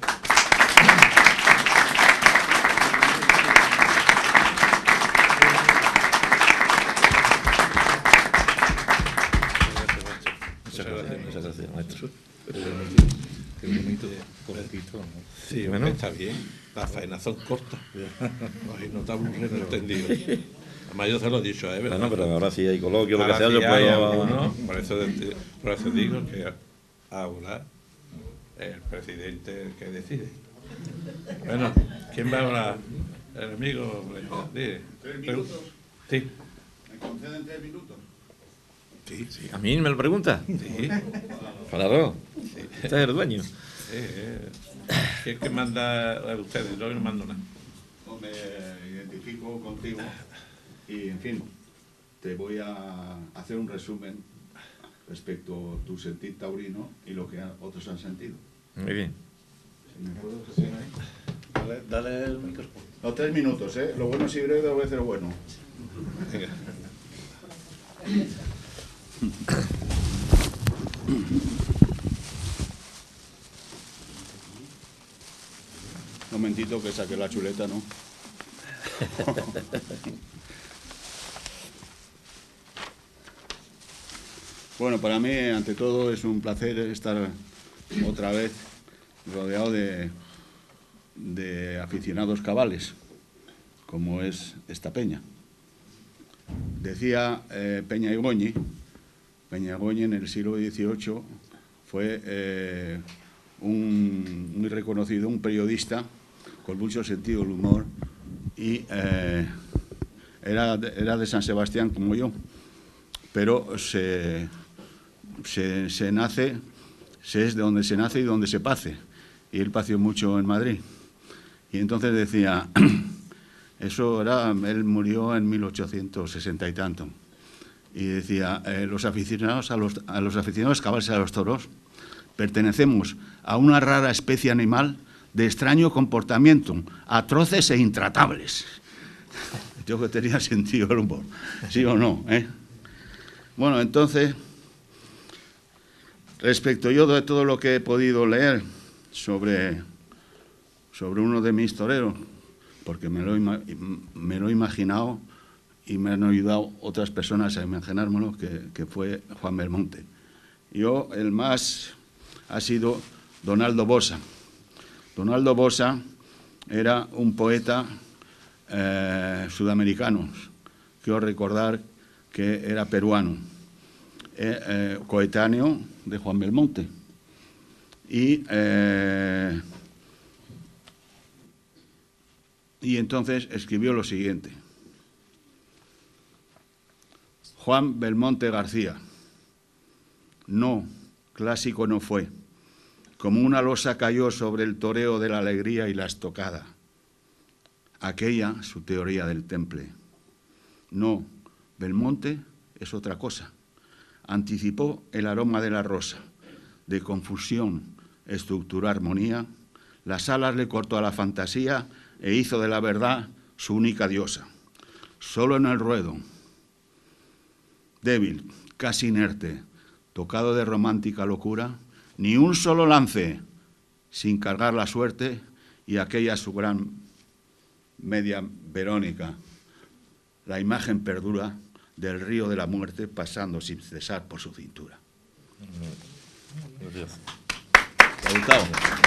Muchas gracias, muchas gracias, maestro. Qué bonito, cortito, ¿no? Sí, bueno, está bien. Las faenas son cortas. Ay, no te aburres, no he entendido. Además, yo se lo he dicho, ¿eh? Bueno, pero ahora sí hay coloquio, lo que Ahora sea, sí yo hay puedo... alguno, por eso, por eso digo que ahora el presidente el que decide. Bueno, ¿quién va a hablar? El amigo. Dile. ¿Tres minutos? Sí. ¿Me conceden tres minutos? Sí, sí. ¿A mí me lo pregunta? Sí. Claro. Sí. Este es el dueño. Sí, eh. ¿Quién es que manda a ustedes? Yo no mando nada. No me identifico contigo y, en fin, te voy a hacer un resumen respecto a tu sentir taurino y lo que otros han sentido. Muy bien. Si me puedo hacer ahí. Dale, dale el micrófono. No, tres minutos, ¿eh? Lo bueno si breve, dos veces lo bueno. Venga. Un momentito que saque la chuleta, ¿no? Bueno, para mí, ante todo, es un placer estar otra vez rodeado de, de aficionados cabales, como es esta peña. Decía eh, Peña Igoñi, Peña Igoñi en el siglo dieciocho fue eh, un muy reconocido, un periodista con mucho sentido del humor y eh, era, era de San Sebastián como yo, pero se, se, se nace, se es de donde se nace y donde se pace, y él pació mucho en Madrid. Y entonces decía, eso era, él murió en mil ochocientos sesenta y tanto, y decía, eh, los aficionados a los, a los aficionados cabales a los toros pertenecemos a una rara especie animal de extraño comportamiento, atroces e intratables. Yo que tenía sentido el humor, ¿sí o no? ¿Eh? Bueno, entonces, respecto yo de todo lo que he podido leer sobre, sobre uno de mis toreros, porque me lo, me lo he imaginado y me han ayudado otras personas a imaginármelo, que, que fue Juan Belmonte. Yo, el más ha sido Donaldo Bosa. Donaldo Bosa era un poeta eh, sudamericano, quiero recordar que era peruano, eh, eh, coetáneo de Juan Belmonte. Y, eh, y entonces escribió lo siguiente. Juan Belmonte García, no, clásico no fue. como una losa cayó sobre el toreo de la alegría y la estocada. Aquella su teoría del temple. No, Belmonte es otra cosa. Anticipó el aroma de la rosa, de confusión, estructura, armonía. Las alas le cortó a la fantasía e hizo de la verdad su única diosa. Solo en el ruedo, débil, casi inerte, tocado de romántica locura, ni un solo lance sin cargar la suerte, y aquella su gran media Verónica. La imagen perdura del río de la muerte pasando sin cesar por su cintura. Gracias. ¿Te ha gustado?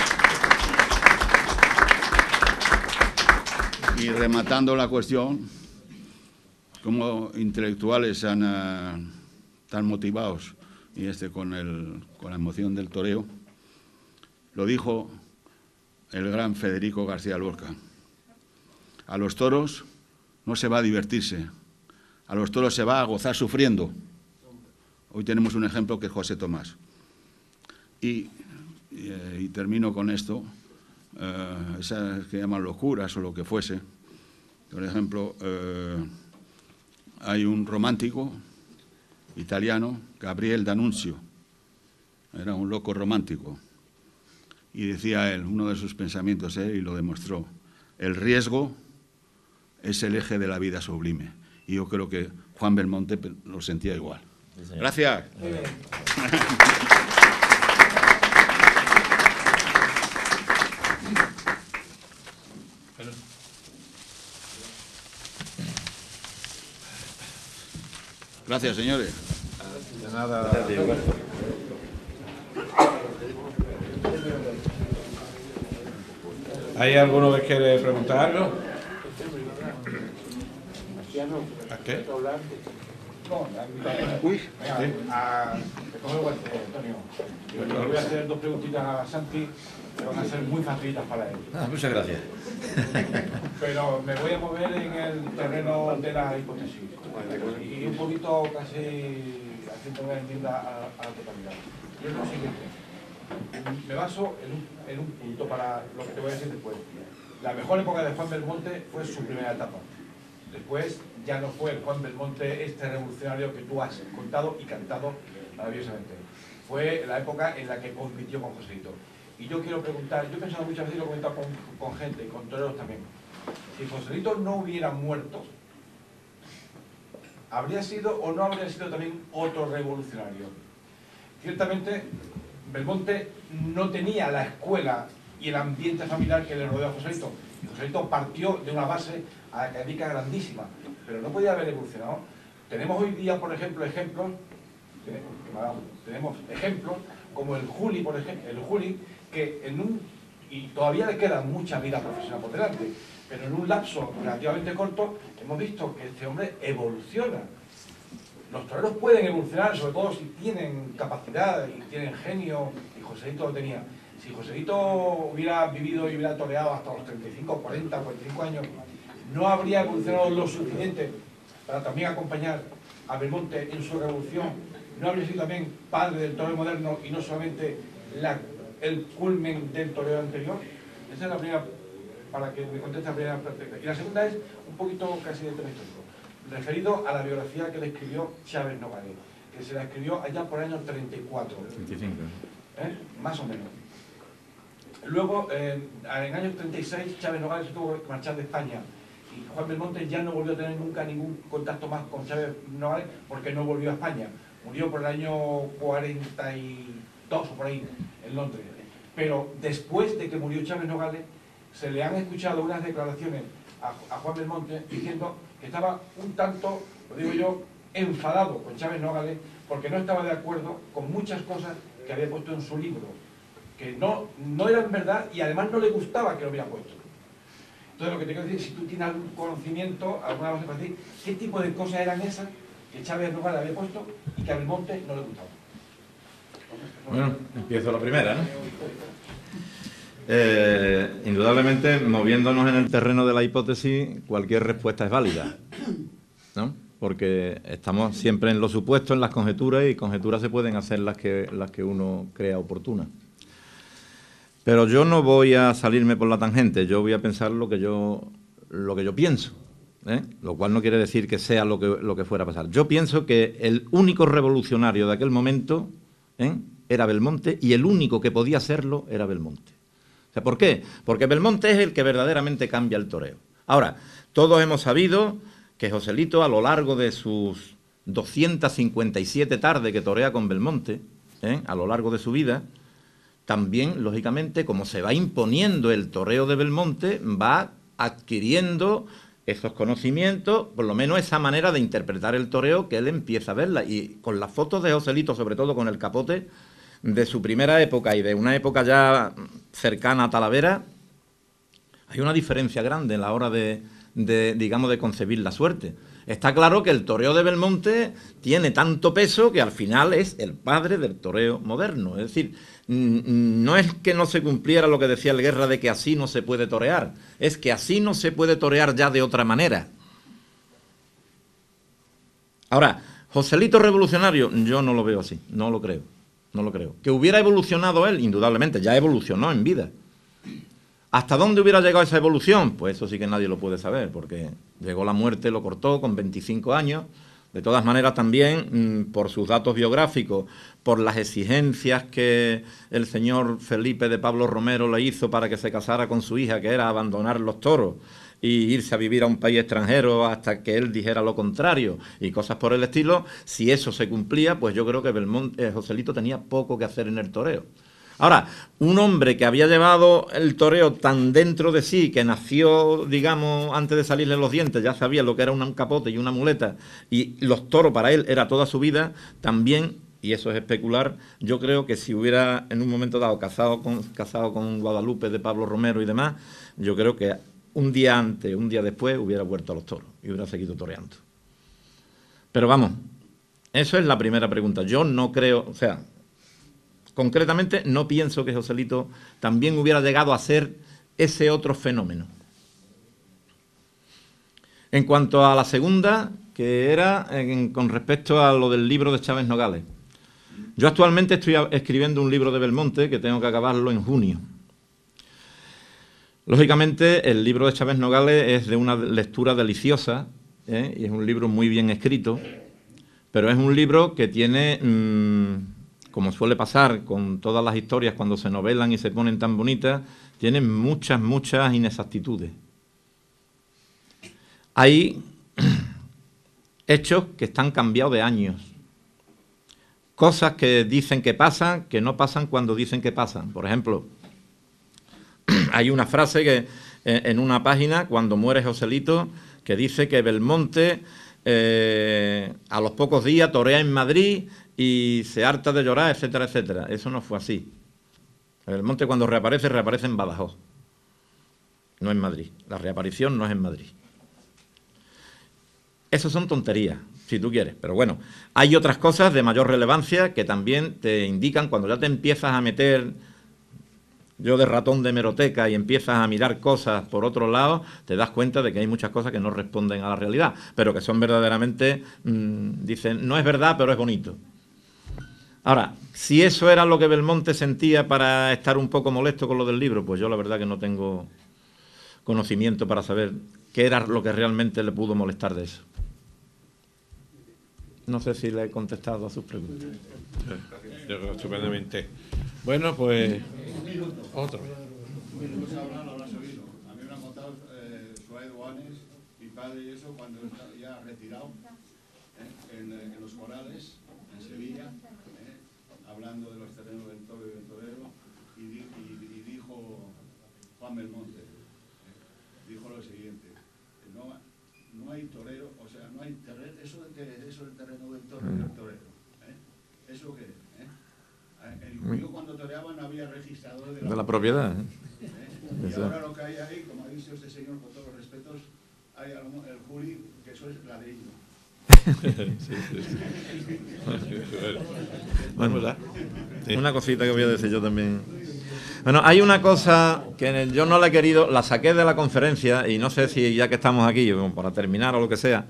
Y rematando la cuestión, como intelectuales han, uh, tan motivados y este con, el, con la emoción del toreo, lo dijo el gran Federico García Lorca. A los toros no se va a divertirse, a los toros se va a gozar sufriendo. Hoy tenemos un ejemplo que es José Tomás. Y, y, y termino con esto, uh, esas que llaman locuras o lo que fuese. Por ejemplo, uh, hay un romántico italiano, Gabriel D'Annunzio, era un loco romántico, y decía él, uno de sus pensamientos, él, y lo demostró, el riesgo es el eje de la vida sublime. Y yo creo que Juan Belmonte lo sentía igual. Sí, gracias. Gracias, señores. De nada. ¿Hay alguno que quiere preguntar algo? ¿A qué? Uy, a, te cojo el guante, Antonio. Yo le voy a hacer dos preguntitas a Santi, que van a ser muy facilitas para él. Ah, muchas gracias. Pero me voy a mover en el terreno de la hipótesis y un poquito casi haciendo una enmienda a, a la totalidad. Y es lo siguiente, me baso en un, en un punto para lo que te voy a decir después. La mejor época de Juan Belmonte fue su primera etapa. Después ya no fue el Juan Belmonte este revolucionario que tú has contado y cantado maravillosamente. Fue la época en la que compitió con Joselito. Y yo quiero preguntar, yo he pensado muchas veces, lo he comentado con, con gente y con toreros también, si Joselito no hubiera muerto, ¿habría sido o no habría sido también otro revolucionario? Ciertamente, Belmonte no tenía la escuela y el ambiente familiar que le rodeó a Joselito. Joselito partió de una base académica grandísima, pero no podía haber evolucionado. Tenemos hoy día, por ejemplo, ejemplos, tenemos ejemplos como el Juli, por ejemplo, el Juli, que en un, y todavía le queda mucha vida profesional por delante, pero en un lapso relativamente corto hemos visto que este hombre evoluciona. Los toreros pueden evolucionar, sobre todo si tienen capacidad y tienen genio, y Joselito lo tenía. Si Joselito hubiera vivido y hubiera toreado hasta los treinta y cinco, cuarenta, cuarenta y cinco años, no habría evolucionado lo suficiente para también acompañar a Belmonte en su revolución, no habría sido también padre del toreo moderno y no solamente la, el culmen del toreo anterior. Esa es la primera, para que me conteste la primera pregunta. Y la segunda es un poquito casi de tema histórico, referido a la biografía que le escribió Chávez Nogales, que se la escribió allá por el año treinta y cuatro. treinta y cinco. ¿Eh? Más o menos. Luego, eh, en el año treinta y seis, Chávez Nogales se tuvo que marchar de España y Juan Belmonte ya no volvió a tener nunca ningún contacto más con Chávez Nogales porque no volvió a España. Murió por el año cuarenta y dos o por ahí, en Londres. Pero después de que murió Chávez Nogales, se le han escuchado unas declaraciones a, a Juan Belmonte diciendo que estaba un tanto, lo digo yo, enfadado con Chávez Nogales porque no estaba de acuerdo con muchas cosas que había puesto en su libro, que no, no eran verdad y además no le gustaba que lo hubiera puesto. Entonces lo que te quiero decir, si tú tienes algún conocimiento, alguna base para decir qué tipo de cosas eran esas que Chávez Nogales había puesto y que a Belmonte no le gustaba. Bueno, empiezo la primera, ¿no? Eh, indudablemente, moviéndonos en el terreno de la hipótesis, cualquier respuesta es válida, ¿no? Porque estamos siempre en lo supuesto, en las conjeturas, y conjeturas se pueden hacer las que, las que uno crea oportunas. Pero yo no voy a salirme por la tangente, yo voy a pensar lo que yo, lo que yo pienso, ¿eh? Lo cual no quiere decir que sea lo que, lo que fuera a pasar. Yo pienso que el único revolucionario de aquel momento, ¿eh?, era Belmonte, y el único que podía serlo era Belmonte. O sea, ¿por qué? Porque Belmonte es el que verdaderamente cambia el toreo. Ahora, todos hemos sabido que Joselito, a lo largo de sus doscientas cincuenta y siete tardes que torea con Belmonte, ¿eh?, a lo largo de su vida, también, lógicamente, como se va imponiendo el toreo de Belmonte, va adquiriendo esos conocimientos, por lo menos esa manera de interpretar el toreo que él empieza a verla. Y con las fotos de Joselito, sobre todo con el capote, de su primera época y de una época ya cercana a Talavera, hay una diferencia grande en la hora de, de, digamos, de concebir la suerte. Está claro que el toreo de Belmonte tiene tanto peso que al final es el padre del toreo moderno. Es decir, no es que no se cumpliera lo que decía el Guerra de que así no se puede torear, es que así no se puede torear ya de otra manera. Ahora, Joselito revolucionario, yo no lo veo así, no lo creo, no lo creo. Que hubiera evolucionado él, indudablemente, ya evolucionó en vida. ¿Hasta dónde hubiera llegado esa evolución? Pues eso sí que nadie lo puede saber, porque llegó la muerte, lo cortó con veinticinco años. De todas maneras, también, por sus datos biográficos, por las exigencias que el señor Felipe de Pablo Romero le hizo para que se casara con su hija, que era abandonar los toros y irse a vivir a un país extranjero hasta que él dijera lo contrario, y cosas por el estilo, si eso se cumplía, pues yo creo que Belmonte, eh, Joselito tenía poco que hacer en el toreo. Ahora, un hombre que había llevado el toreo tan dentro de sí, que nació, digamos, antes de salirle los dientes, ya sabía lo que era un capote y una muleta, y los toros para él era toda su vida, también, y eso es especular, yo creo que si hubiera en un momento dado casado con, casado con Guadalupe de Pablo Romero y demás, yo creo que un día antes, un día después, hubiera vuelto a los toros y hubiera seguido toreando. Pero vamos, eso es la primera pregunta. Yo no creo, o sea, concretamente, no pienso que Joselito también hubiera llegado a ser ese otro fenómeno. En cuanto a la segunda, que era en, con respecto a lo del libro de Chávez Nogales. Yo actualmente estoy escribiendo un libro de Belmonte que tengo que acabarlo en junio. Lógicamente, el libro de Chávez Nogales es de una lectura deliciosa, ¿eh? Y es un libro muy bien escrito, pero es un libro que tiene... Mmm, como suele pasar con todas las historias cuando se novelan y se ponen tan bonitas, tienen muchas, muchas inexactitudes. Hay hechos que están cambiados de años. Cosas que dicen que pasan, que no pasan cuando dicen que pasan. Por ejemplo, hay una frase que en una página, cuando muere Joselito, que dice que Belmonte eh, a los pocos días torea en Madrid y se harta de llorar, etcétera, etcétera. Eso no fue así. Belmonte, cuando reaparece, reaparece en Badajoz, no en Madrid. La reaparición no es en Madrid. Eso son tonterías, si tú quieres. Pero bueno, hay otras cosas de mayor relevancia que también te indican, cuando ya te empiezas a meter, yo de ratón de hemeroteca, y empiezas a mirar cosas por otro lado, te das cuenta de que hay muchas cosas que no responden a la realidad, pero que son verdaderamente, mmm, dicen, no es verdad, pero es bonito. Ahora, si eso era lo que Belmonte sentía para estar un poco molesto con lo del libro, pues yo la verdad que no tengo conocimiento para saber qué era lo que realmente le pudo molestar de eso. No sé si le he contestado a sus preguntas. Yo creo estupendamente. Bueno, pues... Otro. A mí me han contado eh, Suárez Duanes, mi padre y eso, cuando está ya retirado, eh, en, en los corales, en Sevilla, hablando de los terrenos del toro y del torero, y, di, y, y dijo Juan Belmonte, eh, dijo lo siguiente, no, no hay torero, o sea, no hay terreno, eso, de, eso del terreno del toro y del torero, ¿eh? ¿Eso qué? ¿Eh? El, yo cuando toreaba no había registrador de la, de la propiedad. ¿eh? ¿Eh? Y ahora lo que hay ahí, como ha dicho este señor con todos los respetos, hay el juli, que eso es ladrillo. Sí, sí, sí. Bueno, sí. Una cosita que voy a decir yo también. Bueno, hay una cosa que yo no la he querido, la saqué de la conferencia y no sé si ya que estamos aquí, para terminar o lo que sea,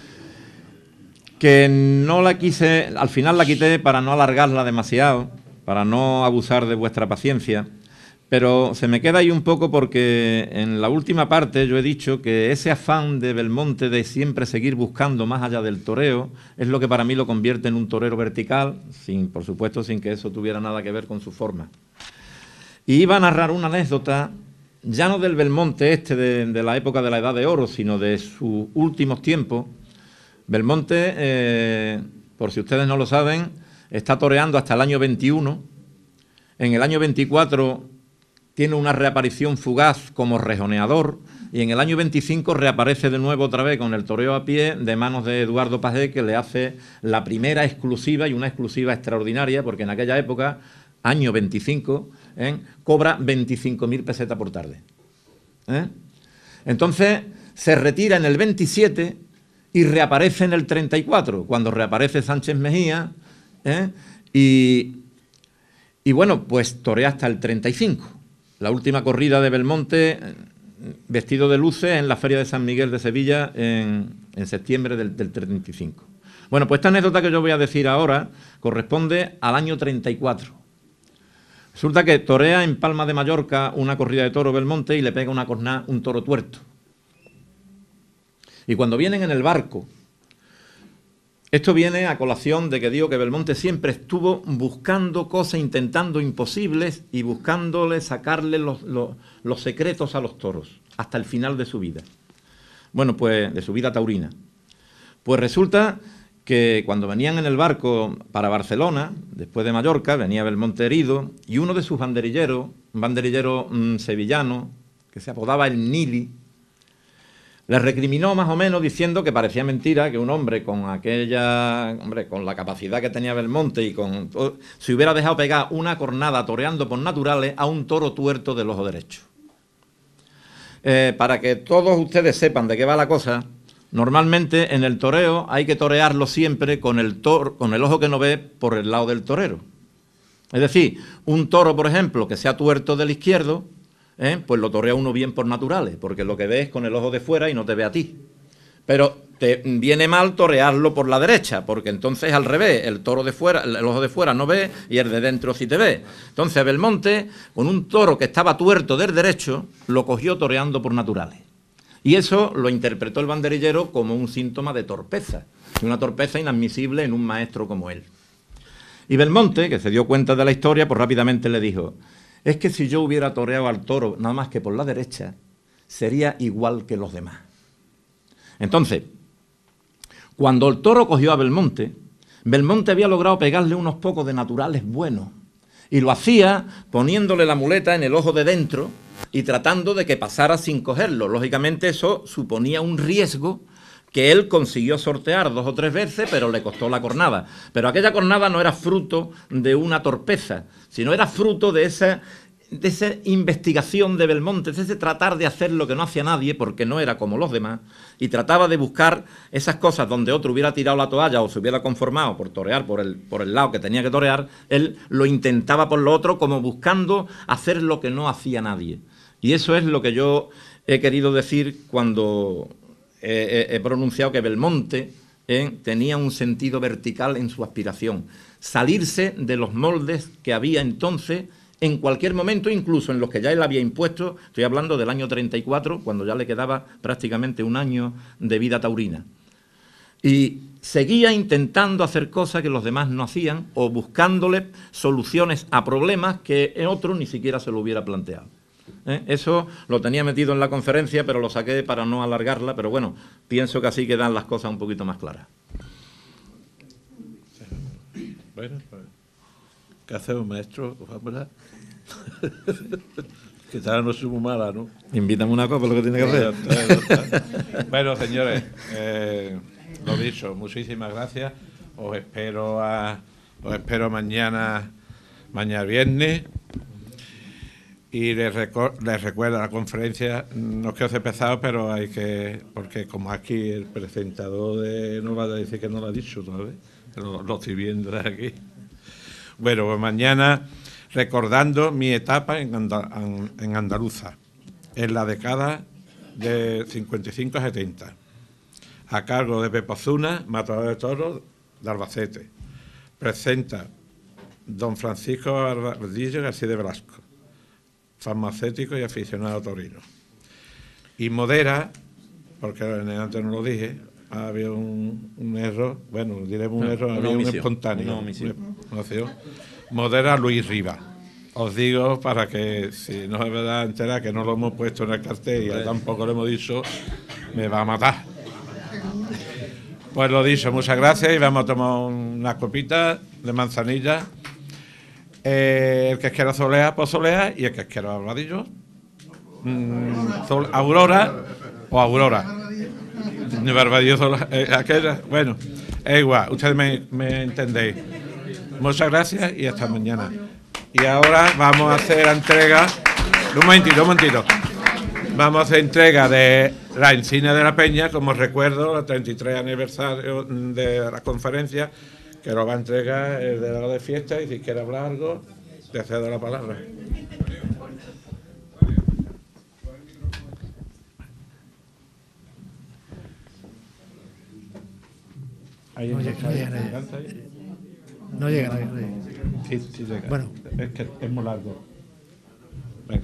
que no la quise, al final la quité para no alargarla demasiado, para no abusar de vuestra paciencia, Pero se me queda ahí un poco porque en la última parte yo he dicho que ese afán de Belmonte de siempre seguir buscando más allá del toreo es lo que para mí lo convierte en un torero vertical, sin, por supuesto sin que eso tuviera nada que ver con su forma. Y iba a narrar una anécdota, ya no del Belmonte este de, de la época de la Edad de Oro, sino de sus últimos tiempos. Belmonte, eh, por si ustedes no lo saben, está toreando hasta el año veintiuno. En el año veinticuatro tiene una reaparición fugaz como rejoneador y en el año veinticinco reaparece de nuevo otra vez con el toreo a pie de manos de Eduardo Pagé, que le hace la primera exclusiva y una exclusiva extraordinaria, porque en aquella época, año veinticinco, ¿eh? cobra veinticinco mil pesetas por tarde. ¿eh? Entonces se retira en el veintisiete y reaparece en el treinta y cuatro, cuando reaparece Sánchez Mejía, ¿eh? y, y bueno, pues torea hasta el treinta y cinco. La última corrida de Belmonte, vestido de luces, en la Feria de San Miguel de Sevilla en, en septiembre del, del treinta y cinco. Bueno, pues esta anécdota que yo voy a decir ahora corresponde al año treinta y cuatro. Resulta que torea en Palma de Mallorca una corrida de toro Belmonte y le pega una cornada un toro tuerto. Y cuando vienen en el barco, esto viene a colación de que digo que Belmonte siempre estuvo buscando cosas, intentando imposibles y buscándole sacarle los, los, los secretos a los toros, hasta el final de su vida. Bueno, pues de su vida taurina. Pues resulta que cuando venían en el barco para Barcelona, después de Mallorca, venía Belmonte herido y uno de sus banderilleros, un banderillero mmm, sevillano, que se apodaba el Nili, le recriminó más o menos diciendo que parecía mentira que un hombre con aquella, hombre, con la capacidad que tenía Belmonte y con se hubiera dejado pegar una cornada toreando por naturales a un toro tuerto del ojo derecho. Eh, para que todos ustedes sepan de qué va la cosa, normalmente en el toreo hay que torearlo siempre con el toro, con el ojo que no ve por el lado del torero. Es decir, un toro, por ejemplo, que sea tuerto del izquierdo, ¿Eh? pues lo torea uno bien por naturales, porque lo que ve es con el ojo de fuera y no te ve a ti. Pero te viene mal torearlo por la derecha, porque entonces al revés, el toro de fuera, el ojo de fuera no ve y el de dentro sí te ve. Entonces Belmonte, con un toro que estaba tuerto del derecho, lo cogió toreando por naturales. Y eso lo interpretó el banderillero como un síntoma de torpeza, una torpeza inadmisible en un maestro como él. Y Belmonte, que se dio cuenta de la historia, pues rápidamente le dijo: es que si yo hubiera toreado al toro nada más que por la derecha, sería igual que los demás. Entonces, cuando el toro cogió a Belmonte, Belmonte había logrado pegarle unos pocos de naturales buenos, y lo hacía poniéndole la muleta en el ojo de dentro y tratando de que pasara sin cogerlo. Lógicamente eso suponía un riesgo que él consiguió sortear dos o tres veces, pero le costó la cornada. Pero aquella cornada no era fruto de una torpeza, sino era fruto de esa, de esa investigación de Belmonte, de ese tratar de hacer lo que no hacía nadie, porque no era como los demás, y trataba de buscar esas cosas donde otro hubiera tirado la toalla o se hubiera conformado por torear por el, por el lado que tenía que torear, él lo intentaba por lo otro, como buscando hacer lo que no hacía nadie. Y eso es lo que yo he querido decir cuando he, he, he pronunciado que Belmonte eh, tenía un sentido vertical en su aspiración. Salirse de los moldes que había entonces en cualquier momento, incluso en los que ya él había impuesto. Estoy hablando del año treinta y cuatro, cuando ya le quedaba prácticamente un año de vida taurina. Y seguía intentando hacer cosas que los demás no hacían o buscándole soluciones a problemas que en otro ni siquiera se lo hubiera planteado. ¿Eh? Eso lo tenía metido en la conferencia, pero lo saqué para no alargarla, pero bueno, pienso que así quedan las cosas un poquito más claras. Bueno, pues, ¿qué hacemos, maestro? Que tal no soy muy mala, ¿no? Invítame una copa, lo que tiene que hacer. Bueno, señores, eh, lo dicho, muchísimas gracias. Os espero a, os espero mañana, mañana viernes. Y les, les recuerdo la conferencia, no quiero ser pesado, pero hay que, porque como aquí el presentador de, no va a decir que no lo ha dicho todavía, lo, lo estoy viendo aquí. Bueno, pues mañana recordando mi etapa en, Andal en Andaluza, en la década de cincuenta y cinco a setenta, a cargo de Pepe Ozuna, matador de toros de Albacete. Presenta don Francisco Ardillo García de Velasco. farmacéutico y aficionado taurino. Y modera, porque antes no lo dije, había un, un error, bueno, diremos un error, había un espontáneo. Una omisión. Modera Luis Rivas. Os digo para que, si no es verdad entera, que no lo hemos puesto en el cartel y ya tampoco lo hemos dicho, me va a matar. Pues lo dicho, muchas gracias y vamos a tomar unas copitas de manzanilla. Eh, el que quiera solea, pues solea, y el que quiera barbadillo, mm, sol, Aurora o Aurora. Barbadillo, eh, aquella, bueno, es igual, ustedes me, me entendéis. Muchas gracias y hasta mañana. Y ahora vamos a hacer entrega, un momentito, un momentito. Vamos a hacer entrega de la encina de la Peña, como recuerdo, el treinta y tres aniversario de la conferencia, que lo va a entregar el delegado de fiesta, y si quiere hablar algo, te cedo la palabra. No llega, no llega nadie. No llega nadie. No llega. Sí, sí llega. Bueno. Es que es muy largo. Venga.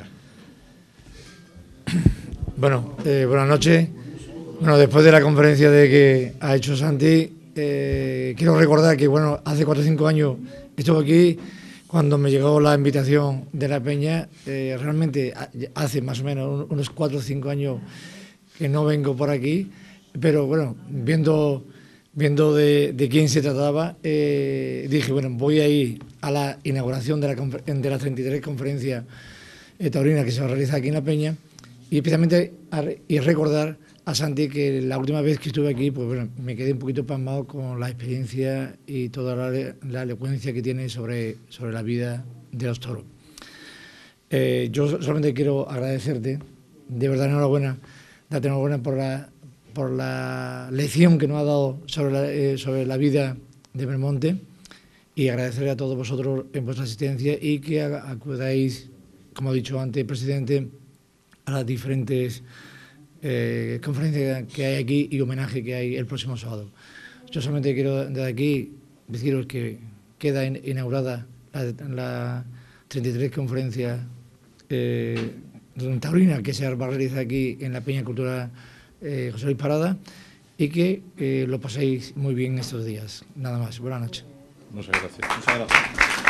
Bueno, eh, buenas noches. Bueno, después de la conferencia de que ha hecho Santi, eh, quiero recordar que, bueno, hace cuatro o cinco años estuve aquí cuando me llegó la invitación de la Peña. Eh, realmente hace más o menos unos cuatro o cinco años que no vengo por aquí, pero bueno, viendo... Viendo de, de quién se trataba, eh, dije, bueno, voy a ir a la inauguración de la, de la treinta y tres conferencia eh, taurina que se va a realizar aquí en La Peña, y especialmente a, y recordar a Santi que la última vez que estuve aquí, pues bueno, me quedé un poquito pasmado con la experiencia y toda la, la elocuencia que tiene sobre, sobre la vida de los toros. Eh, yo solamente quiero agradecerte, de verdad enhorabuena, date enhorabuena por la... por la lección que nos ha dado sobre la, eh, sobre la vida de Belmonte, y agradecerle a todos vosotros en vuestra asistencia y que acudáis, como ha dicho antes el presidente, a las diferentes eh, conferencias que hay aquí y homenaje que hay el próximo sábado. Yo solamente quiero desde aquí deciros que queda inaugurada la, la treinta y tres conferencia eh, taurina que se va a realizar aquí en la Peña Cultural Eh, José Luis Parada, y que eh, lo paséis muy bien estos días. Nada más. Buenas noches. Muchas gracias. Muchas gracias.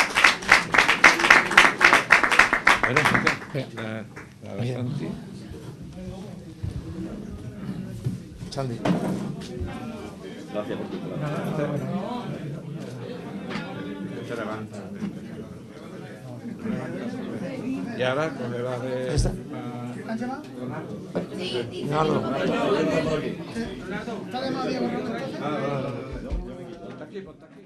Bueno, la, la de Santi. Santi. Gracias por tu palabra. Se levanta. Y ahora cogerá de... ¿Esta? No, no. Ah, ah, ah. Está aquí, está aquí.